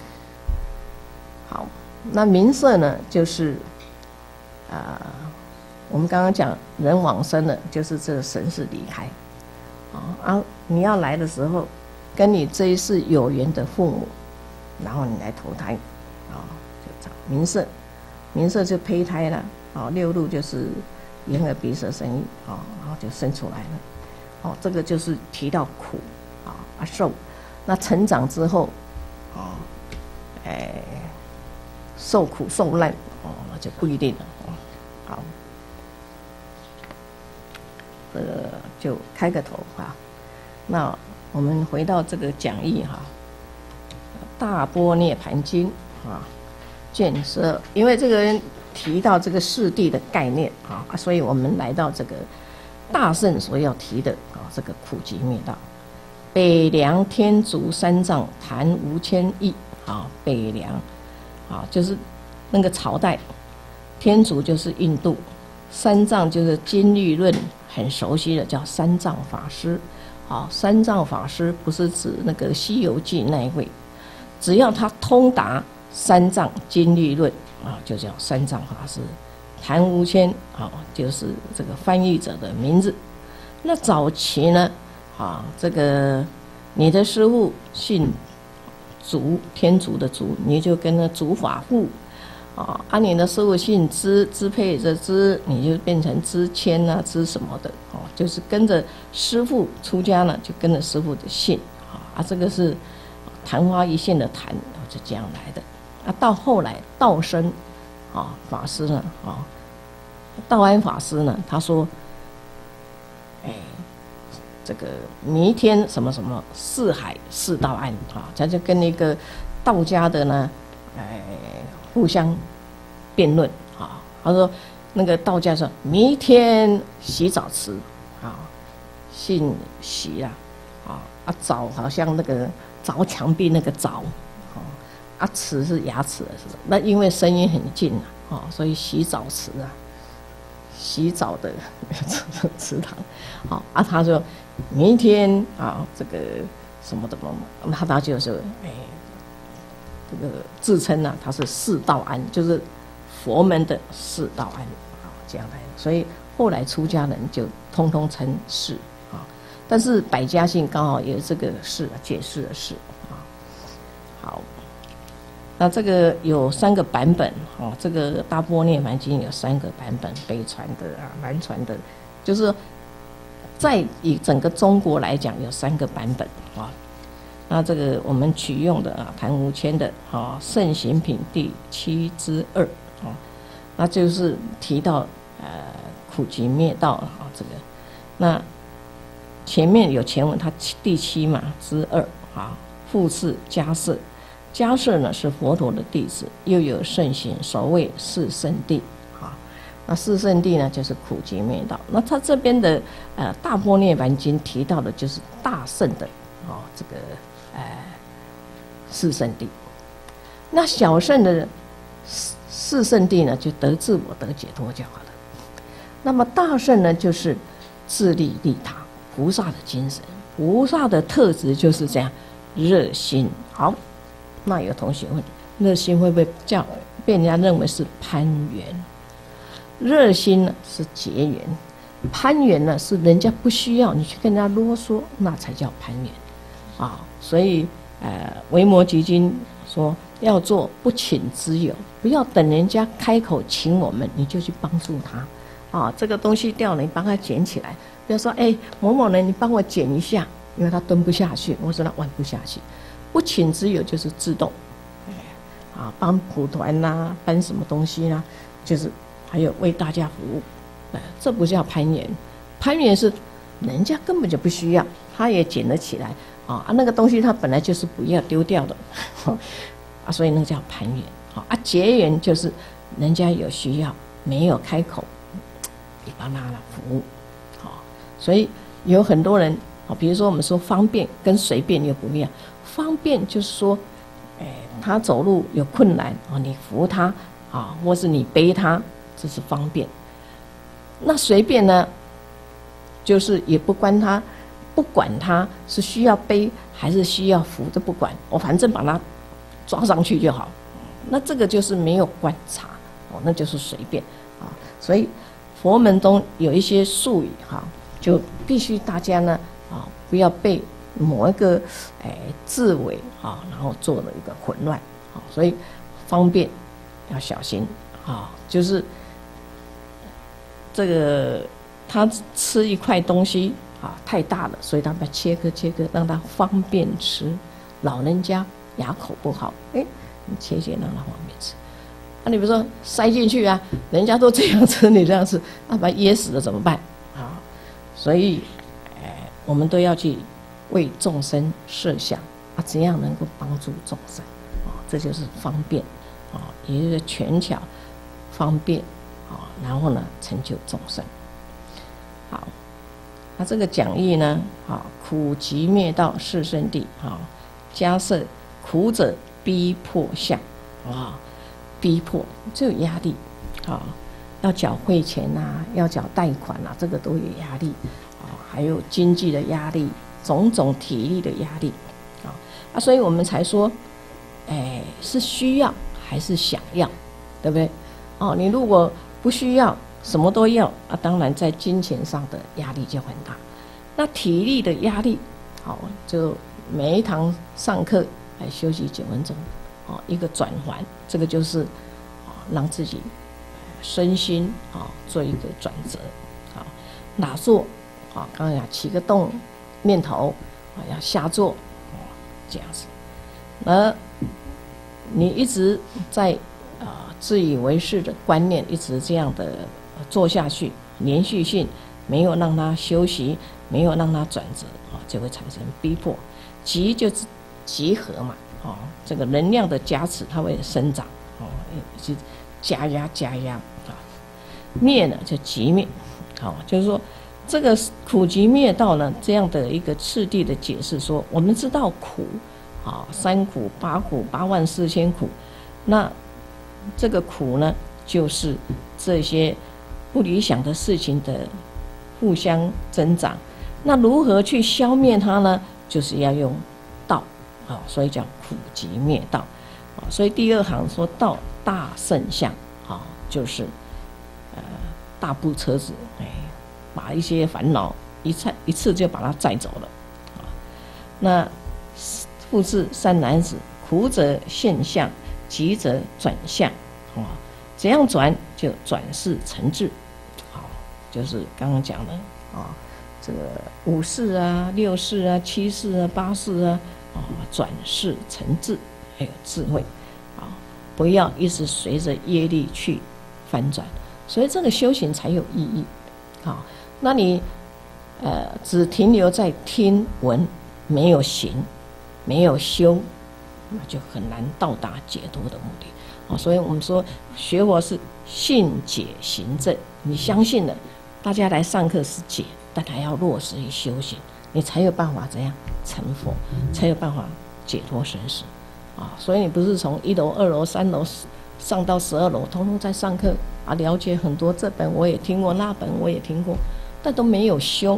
好，那名色呢，就是啊。我们刚刚讲人往生了，就是这个神识离开，啊啊！你要来的时候，跟你这一世有缘的父母，然后你来投胎，啊，就这样名色，名色就胚胎了，啊，六路就是眼耳鼻舌身意，啊，然后就生出来了，哦，这个就是提到苦，啊啊受，那成长之后，啊，哎，受苦受难，哦，那就不一定了，好。这个就开个头哈，那我们回到这个讲义哈，《大般涅盘经》啊，卷十二，因为这个人提到这个四谛的概念啊，所以我们来到这个大圣所要提的啊，这个苦集灭道，北凉天竺三藏谈无千亿啊，北凉啊就是那个朝代，天竺就是印度，三藏就是经律论很熟悉的，叫三藏法师。啊，三藏法师不是指那个《西游记》那一位，只要他通达三藏经律论啊，就叫三藏法师。谭无谦啊，就是这个翻译者的名字。那早期呢，啊，这个你的师父姓竺，天竺的竺，你就跟着竺法护。啊，按你的师父姓支，支配着支，你就变成支谦啊，支什么的哦，就是跟着师父出家呢，就跟着师父的姓啊。啊，这个是昙花一现的昙，就这样来的。啊，到后来道生啊法师呢，啊，道安法师呢，他说，哎，这个弥天什么什么四海四道安啊，他就跟那个道家的呢，哎。互相辩论啊，他说那个道家说弥天洗澡池啊，姓洗啊，啊啊澡好像那个凿墙壁那个凿，啊啊池是牙齿的是，那因为声音很近啊，啊所以洗澡池啊，洗澡的池塘，啊啊他说弥天啊这个什么的嘛，他他就说哎。这个自称呢、啊，他是四道安，就是佛门的四道安啊，这样来的。所以后来出家人就通通称释啊，但是百家姓刚好也这个释解释的释啊。好，那这个有三个版本啊，这个大般涅盘经有三个版本，北传的啊，南传的，就是在以整个中国来讲有三个版本啊。那这个我们取用的啊，谭无谦的啊《圣行品》第七之二啊，那就是提到呃苦集灭道啊这个，那前面有前文，它第七嘛之二啊，复次迦摄，迦摄呢是佛陀的弟子，又有圣行，所谓四圣谛啊，那四圣谛呢就是苦集灭道。那他这边的呃《大般涅盘经》提到的就是大圣的啊这个。呃，四圣谛，那小圣的四四圣谛呢，就得自我得解脱就好了。那么大圣呢，就是自利利他，菩萨的精神菩萨的特质就是这样，热心。好，那有同学问，热心会不会叫被人家认为是攀缘？热心呢是结缘，攀缘呢是人家不需要你去跟人家啰嗦，那才叫攀缘啊。所以呃，维摩诘经说要做不请之友，不要等人家开口请我们，你就去帮助他啊。这个东西掉了，你帮他捡起来。比如说，哎，某某人，你帮我捡一下，因为他蹲不下去，或者他弯不下去。不请之友就是自动，哎，啊，帮普团呐、啊，搬什么东西啦、啊，就是还有为大家服务，哎，这不叫攀缘。攀缘是人家根本就不需要，他也捡了起来啊，那个东西他本来就是不要丢掉的，啊，所以那个叫攀缘。啊，结缘就是人家有需要，没有开口，你帮他了服务。所以有很多人啊，比如说我们说方便跟随便又不一样。方便就是说，哎，他走路有困难啊，你扶他啊，或是你背他，这是方便。那随便呢，就是也不关他，不管他是需要背还是需要扶，都不管，我反正把他抓上去就好。那这个就是没有观察哦，那就是随便啊。所以佛门中有一些术语哈。就必须大家呢啊，不要被某一个哎字尾啊，然后做了一个混乱啊，所以方便要小心啊。就是这个他吃一块东西啊太大了，所以他把切割切割，让他方便吃。老人家牙口不好，哎，你切切让他方便吃。那、啊、你比如说塞进去啊，人家都这样吃，你这样吃，那、啊、把他噎死了怎么办啊？所以，呃，我们都要去为众生设想啊，怎样能够帮助众生啊？这就是方便啊，也就是权巧方便啊，然后呢，成就众生。好，那这个讲义呢，啊，苦集灭道是圣地啊，加设苦者逼迫相啊，逼迫就有压力啊。要缴汇钱啊，要缴贷款啊，这个都有压力啊，还有经济的压力，种种体力的压力啊啊，所以我们才说，哎，是需要还是想要，对不对？哦，你如果不需要，什么都要啊，当然在金钱上的压力就很大。那体力的压力，好，就每一堂上课来休息九分钟，哦，一个转环，这个就是啊，让自己。身心啊，做一个转折啊，打坐啊，刚刚讲起个动念头啊，要下坐啊，这样子。而你一直在啊自以为是的观念，一直这样的做下去，连续性没有让它休息，没有让它转折啊，就会产生逼迫。集就是集合嘛，哦，这个能量的加持，它会生长哦，就加压加压。灭呢就寂灭，好，就是说这个苦集灭道呢这样的一个次第的解释说，我们知道苦啊，三苦八苦八万四千苦，那这个苦呢就是这些不理想的事情的互相增长，那如何去消灭它呢？就是要用道啊，所以叫苦集灭道啊，所以第二行说道大圣相啊，就是呃，大部车子，哎，把一些烦恼一次一次就把它载走了，啊，那复制三男子，苦者现象，急者转向，啊，怎样转就转世成智，好，就是刚刚讲的啊，这个五世啊、六世啊、七世啊、八世啊，啊，转世成智，还有智慧，啊，不要一直随着业力去翻转。所以这个修行才有意义，啊，那你呃只停留在听闻，没有行，没有修，那就很难到达解脱的目的。啊，所以我们说学佛是信解行证，你相信了，大家来上课是解，但还要落实于修行，你才有办法怎样成佛，才有办法解脱生死。啊，所以你不是从一楼、二楼、三楼上到十二楼，通通在上课啊，了解很多，这本我也听过，那本我也听过，但都没有修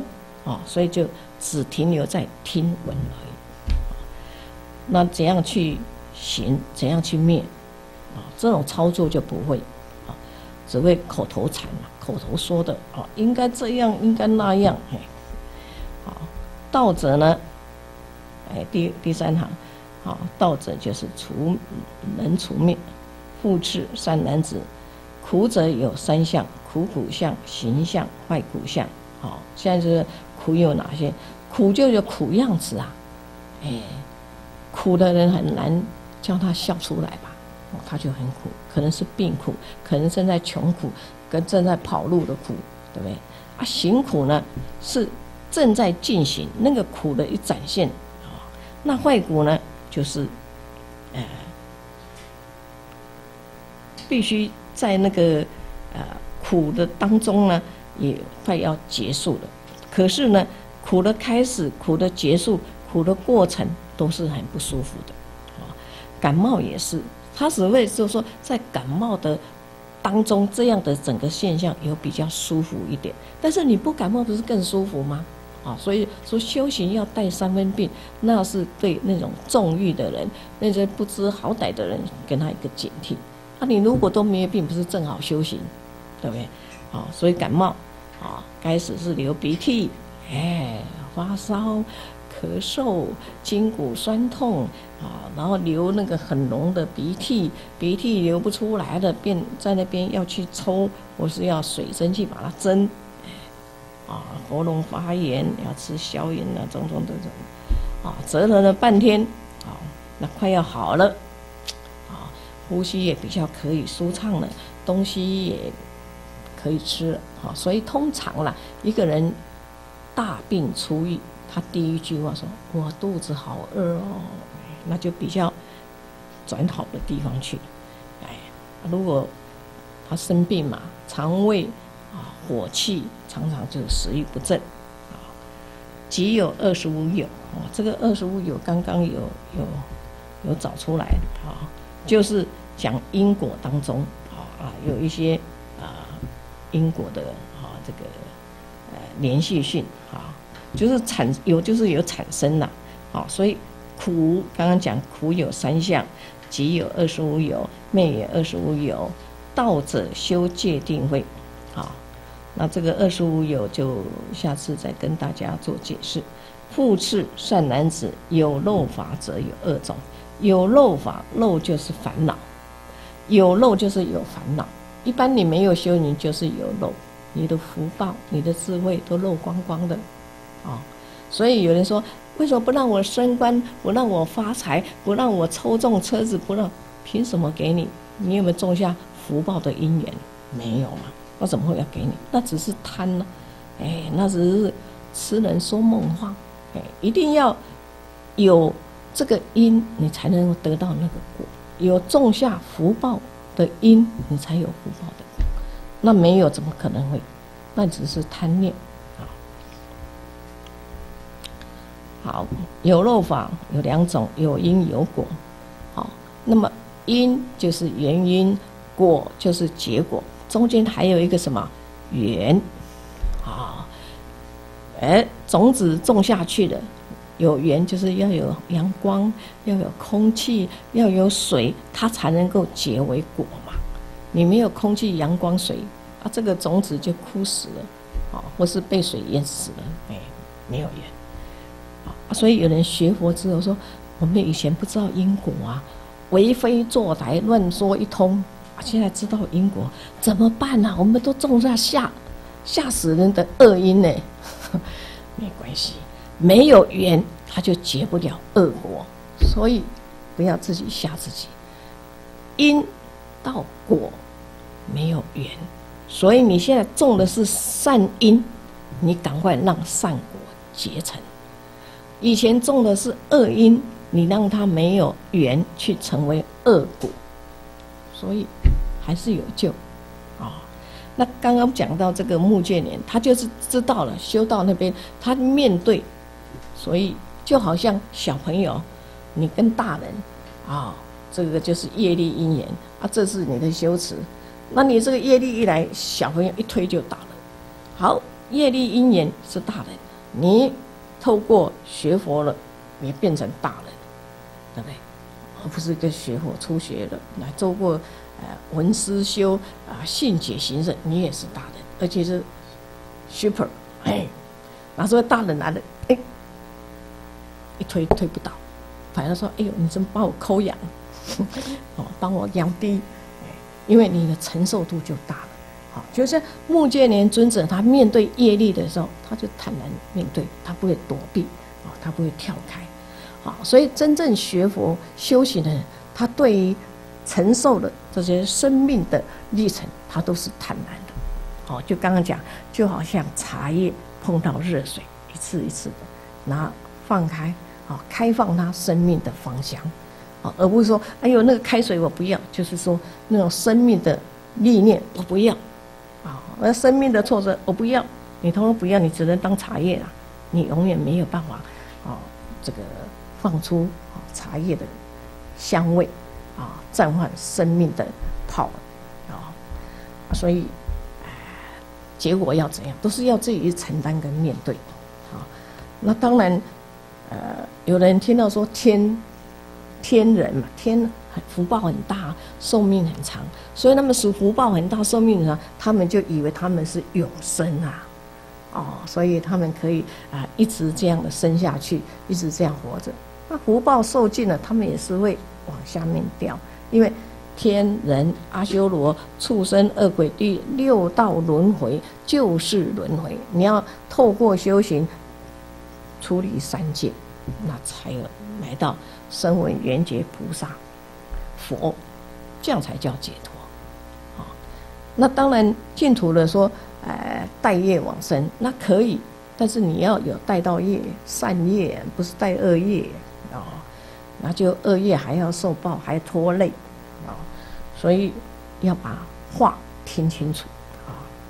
哦，所以就只停留在听闻而已。那怎样去行，怎样去灭啊？这种操作就不会啊，只会口头禅嘛，口头说的啊，应该这样，应该那样。哎，好，道者呢，哎，第第三行，好，道者就是除能除灭，复次善男子，苦者有三相：苦苦相、行相、坏苦相。好，现在是苦有哪些？苦就有苦样子啊，哎。苦的人很难叫他笑出来吧，哦，他就很苦，可能是病苦，可能正在穷苦，跟正在跑路的苦，对不对？啊，行苦呢是正在进行，那个苦的一展现啊，那坏苦呢就是，呃，必须在那个呃苦的当中呢，也快要结束了。可是呢，苦的开始、苦的结束、苦的过程。都是很不舒服的，啊，感冒也是，它只会就是说在感冒的当中，这样的整个现象有比较舒服一点。但是你不感冒不是更舒服吗？啊，所以说修行要带三分病，那是对那种纵欲的人，那些不知好歹的人，给他一个警惕。啊，你如果都没有病，不是正好修行，对不对？啊，所以感冒啊，开始是流鼻涕，哎，发烧。咳嗽、筋骨酸痛啊，然后流那个很浓的鼻涕，鼻涕流不出来的，便在那边要去抽，或是要水针去把它针，啊，喉咙发炎要吃消炎啊，种种这种，啊，折腾了半天，啊，那快要好了，啊，呼吸也比较可以舒畅了，东西也可以吃了，啊，所以通常啦，一个人大病初愈。他第一句话说：“我肚子好饿哦。”那就比较转好的地方去。哎，如果他生病嘛，肠胃啊火气常常就食欲不振啊。己有二十五有哦，这个二十五有刚刚有有有找出来啊，就是讲因果当中啊啊有一些啊因果的啊这个呃连续性啊。就是产有，就是有产生啦，好，所以苦刚刚讲苦有三相，己有二十五有，灭也二十五有，道者修戒定慧，好，那这个二十五有就下次再跟大家做解释。复次善男子，有漏法者有二种，有漏法，漏就是烦恼，有漏就是有烦恼。一般你没有修，你就是有漏，你的福报、你的智慧都漏光光的。哦，所以有人说，为什么不让我升官，不让我发财，不让我抽中车子，不让，凭什么给你？你有没有种下福报的因缘？没有嘛，我怎么会要给你？那只是贪呢、啊，哎，那只是痴人说梦话，哎，一定要有这个因，你才能够得到那个果。有种下福报的因，你才有福报的果。那没有，怎么可能会？那只是贪念。好，有漏法有两种，有因有果。好，那么因就是原因，果就是结果，中间还有一个什么缘啊？哎，种子种下去的，有缘就是要有阳光，要有空气，要有水，它才能够结为果嘛。你没有空气、阳光、水啊，这个种子就枯死了，啊，或是被水淹死了，哎，没有缘。所以有人学佛之后说，我们以前不知道因果啊，为非作歹，乱说一通，现在知道因果怎么办啊？我们都种下吓吓死人的恶因呢。没关系，没有缘他就结不了恶果，所以不要自己吓自己。因到果没有缘，所以你现在种的是善因，你赶快让善果结成。以前种的是恶因，你让它没有缘去成为恶果，所以还是有救啊、哦。那刚刚讲到这个目犍连，他就是知道了，修到那边，他面对，所以就好像小朋友，你跟大人啊、哦，这个就是业力因缘啊，这是你的修持。那你这个业力一来，小朋友一推就倒了。好，业力因缘是大人。 你透过学佛了，也变成大人，对不对？而不是跟学佛初学了，来做过呃闻思修啊、信解行证，你也是大人，而且是 super， 哎，拿出大人来了，哎，一推推不倒，反而说，哎呦，你真帮我抠痒，哦，帮我养低，因为你的承受度就大了。好，就像目犍连尊者，他面对业力的时候，他就坦然面对，他不会躲避，啊，他不会跳开。好，所以真正学佛修行的人，他对于承受的这些生命的历程，他都是坦然的。好，就刚刚讲，就好像茶叶碰到热水，一次一次的，拿放开，啊，开放它生命的芳香，啊，而不是说，哎呦，那个开水我不要，就是说那种生命的历练我不要，啊，那生命的挫折我不要，你通通不要，你只能当茶叶啦，你永远没有办法，啊，这个。放出茶叶的香味啊，绽放生命的泡啊，所以结果要怎样，都是要自己去承担跟面对啊。那当然，呃，有人听到说天天人嘛，天福报很大，寿命很长，所以他们属福报很大，寿命很长，他们就以为他们是永生啊。哦，所以他们可以啊、呃、一直这样的生下去，一直这样活着。那福报受尽了，他们也是会往下面掉，因为天人、阿修罗、畜生、恶鬼、地狱六道轮回就是轮回。你要透过修行处理三界，那才有来到声闻缘觉菩萨、佛，这样才叫解脱。啊、哦，那当然净土的说。呃，带业往生那可以，但是你要有带到业，善业，不是带恶业哦，那就恶业还要受报，还拖累哦，所以要把话听清楚啊、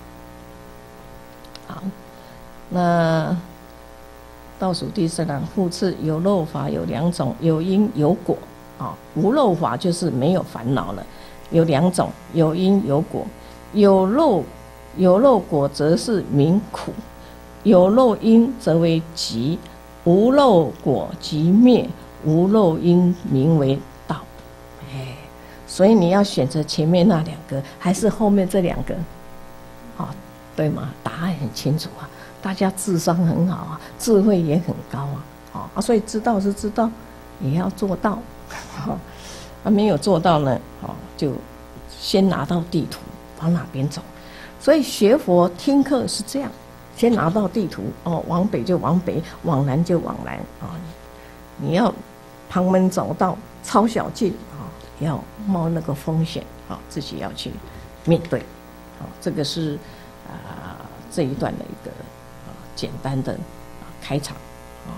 哦。好，那倒数第四栏，复次有漏法有两种，有因有果啊、哦。无漏法就是没有烦恼了，有两种，有因有果，有漏。有漏果则是名苦，有漏因则为集，无漏果即灭，无漏因名为道。哎，所以你要选择前面那两个，还是后面这两个？哦，对吗？答案很清楚啊，大家智商很好啊，智慧也很高啊，哦啊，所以知道是知道，也要做到。哦，啊，没有做到呢，哦，就先拿到地图，往哪边走。所以学佛听课是这样，先拿到地图哦，往北就往北，往南就往南啊、哦。你要旁门左道、抄小径啊、哦，要冒那个风险啊、哦，自己要去面对。好、哦，这个是啊、呃、这一段的一个啊、呃、简单的啊开场啊、哦。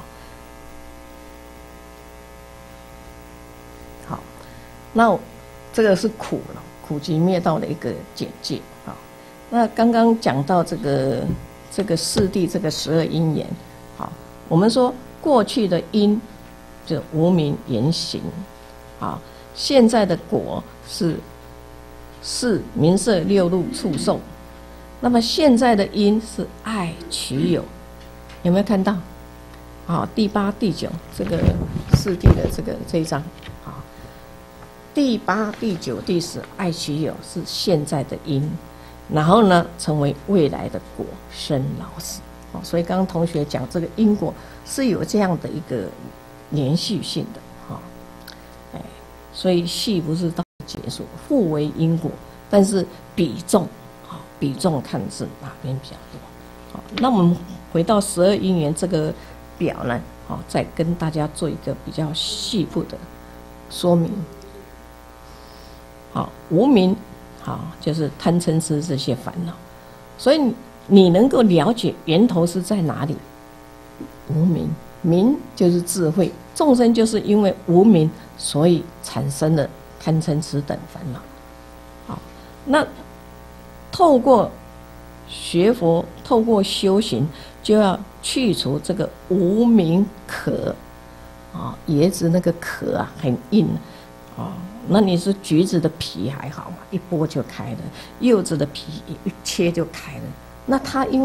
好，那这个是苦了，苦集灭道的一个简介啊。哦，那刚刚讲到这个这个四谛这个十二因缘，好，我们说过去的因就无明言行，好，现在的果是是名色六入触受，那么现在的因是爱取有，有没有看到？好，第八、第九这个四谛的这个这一章，好，第八、第九、第十爱取有是现在的因。然后呢，成为未来的果，生老死。哦，所以刚刚同学讲这个因果是有这样的一个连续性的，哈、哦，哎，所以系不是到结束，互为因果，但是比重，好、哦，比重看是哪边比较多。好、哦，那我们回到十二因缘这个表呢，好、哦，再跟大家做一个比较细部的说明。好、哦，无明。好，就是贪嗔痴这些烦恼，所以你能够了解源头是在哪里？无明，明就是智慧，众生就是因为无明，所以产生了贪嗔痴等烦恼。好，那透过学佛，透过修行，就要去除这个无明壳啊，椰子那个壳啊很硬啊。那你是橘子的皮还好嘛，一剥就开了；柚子的皮一切就开了。那它因为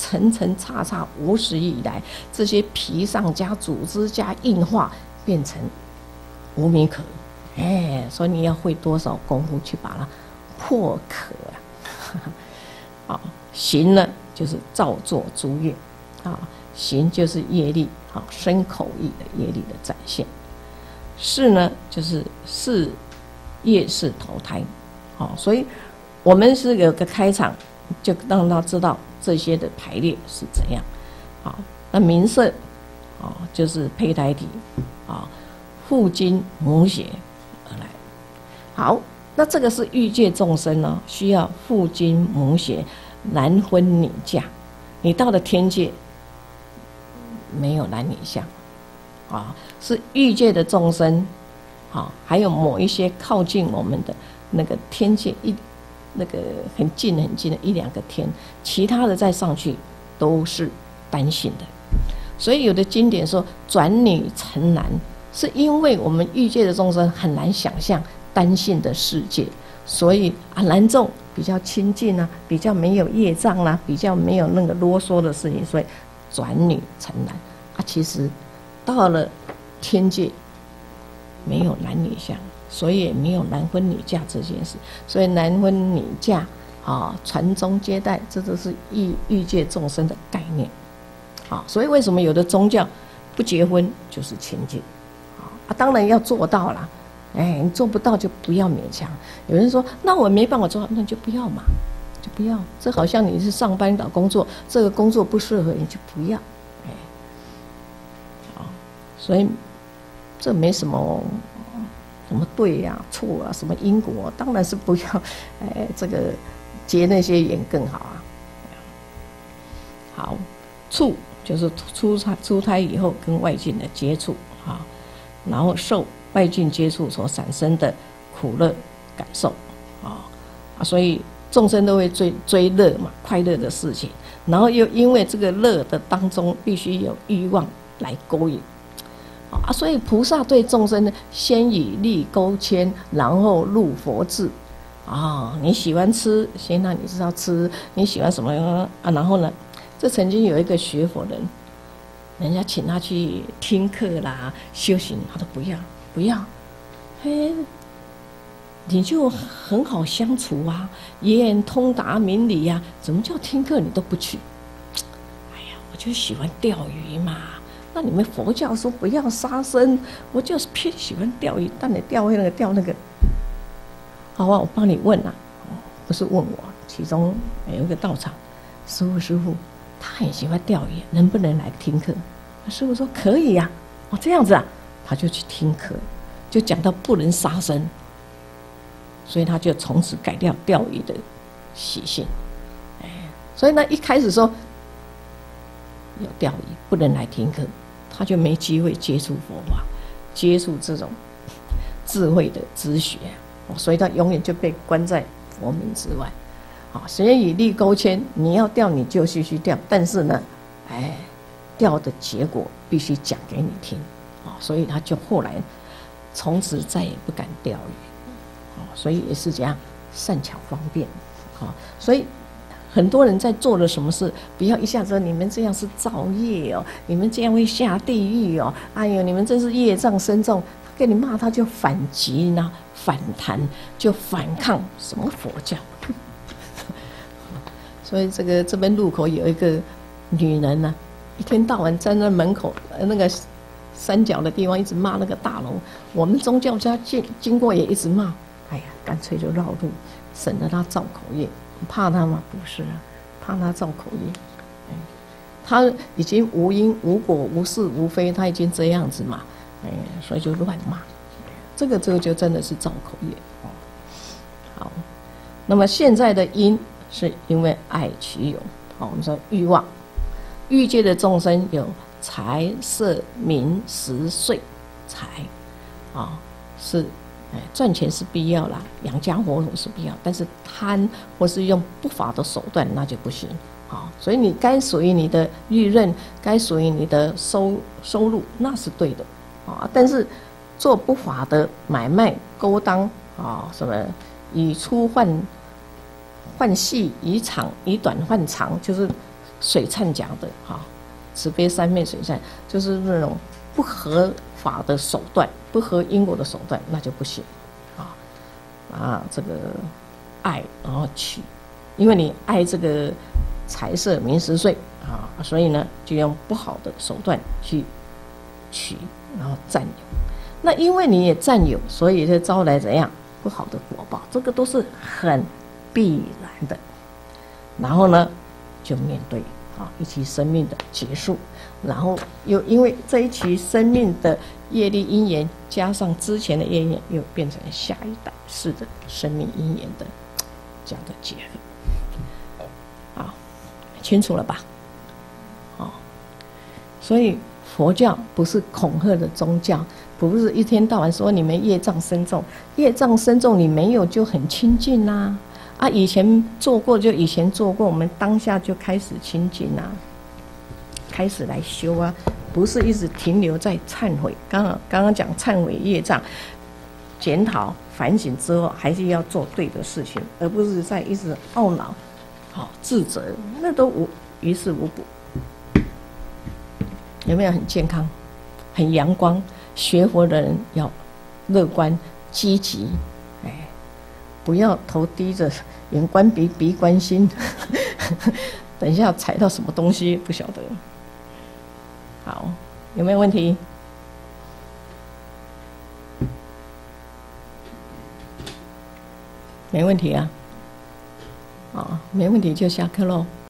层层叉叉无始以来，这些皮上加组织加硬化，变成无名壳。哎，所以你要会多少功夫去把它破壳啊？啊，行呢就是造作诸业，啊，行就是业力，啊，身口意的业力的展现。事呢就是事业是投胎，好，所以我们是有个开场，就让他知道这些的排列是怎样。好，那名色，啊，就是胚胎体，啊，父精母血而来。好，那这个是欲界众生呢，需要父精母血，男婚女嫁。你到了天界，没有男女相。啊，是欲界的众生，啊，还有某一些靠近我们的那个天界一那个很近很近的一两个天，其他的再上去都是单性的。所以有的经典说转女成男，是因为我们欲界的众生很难想象单性的世界，所以啊男众比较亲近啊，比较没有业障啊，比较没有那个啰嗦的事情，所以转女成男啊，其实。到了天界，没有男女相，所以也没有男婚女嫁这件事。所以男婚女嫁啊，传宗接代，这都是欲欲界众生的概念。啊，所以为什么有的宗教不结婚就是清净？啊，当然要做到啦。哎，你做不到就不要勉强。有人说，那我没办法做到，那就不要嘛，就不要。这好像你是上班找工作，这个工作不适合你就不要。所以这没什么什么对呀、啊、错啊，什么因果、啊，当然是不要，哎，这个结那些缘更好啊。好，触就是出胎出胎以后跟外境的接触啊，然后受外境接触所产生的苦乐感受啊啊，所以众生都会追追乐嘛，快乐的事情，然后又因为这个乐的当中必须有欲望来勾引。啊，所以菩萨对众生呢，先以力勾牵，然后入佛智。啊，你喜欢吃，先让你知道吃；你喜欢什么啊？然后呢，这曾经有一个学佛人，人家请他去听课啦、修行，他都不要，不要。嘿，你就很好相处啊，言通达明理呀、啊，怎么叫听课你都不去？哎呀，我就喜欢钓鱼嘛。那你们佛教说不要杀生，我就是偏喜欢钓鱼，但你钓那个钓那个，好啊，我帮你问啊，不是问我，其中有一个道场，师父师父，他很喜欢钓鱼，能不能来听课？师父说可以呀、啊，哦这样子啊，他就去听课，就讲到不能杀生，所以他就从此改掉钓鱼的习性，哎，所以呢一开始说有钓鱼不能来听课。他就没机会接触佛法，接触这种智慧的知学，所以他永远就被关在佛门之外。啊，所以以力勾牵，你要钓你就继续钓，但是呢，哎，钓的结果必须讲给你听。啊，所以他就后来从此再也不敢钓鱼。啊，所以也是这样善巧方便。啊，所以。很多人在做了什么事，不要一下子说你们这样是造业哦，你们这样会下地狱哦，哎呦，你们真是业障深重。他跟你骂，他就反击呢，反弹，就反抗什么佛教。所以这个这边路口有一个女人呢、啊，一天到晚站在门口那个山脚的地方，一直骂那个大楼。我们宗教家经经过也一直骂，哎呀，干脆就绕路，省得他造口业。怕他吗？不是啊，怕他造口业。哎，他已经无因无果无是无非，他已经这样子嘛，哎，所以就乱骂。这个这个就真的是造口业。好，那么现在的因是因为爱取有。好，我们说欲望，欲界的众生有财色名食睡财，啊，是。哎，赚钱是必要啦，养家活口是必要，但是贪或是用不法的手段那就不行。好，所以你该属于你的利润，该属于你的收收入，那是对的啊。但是做不法的买卖勾当啊，什么以粗换换细，以长以短换长，就是水忏讲的哈，慈悲三昧水忏，就是那种不合法的手段，不合因果的手段，那就不行啊啊，这个爱然后取，因为你爱这个财色名食睡啊，所以呢就用不好的手段去取，然后占有。那因为你也占有，所以就招来怎样不好的果报，这个都是很必然的。然后呢，就面对啊一期生命的结束，然后又因为这一期生命的业力因缘，加上之前的业缘，又变成下一代世的生命因缘的这样的结合。好，清楚了吧？好，所以佛教不是恐吓的宗教，不是一天到晚说你们业障深重，业障深重你没有就很清净呐。啊，以前做过就以前做过，我们当下就开始清净啊，开始来修啊，不是一直停留在忏悔。刚刚刚刚讲忏悔业障，检讨反省之后，还是要做对的事情，而不是在一直懊恼、好、自责，那都无于事无补。有没有很健康、很阳光？学佛的人要乐观、积极，哎，不要头低着，眼观鼻，鼻观心。等一下踩到什么东西不晓得。好，有没有问题？没问题啊。啊，没问题就下课喽。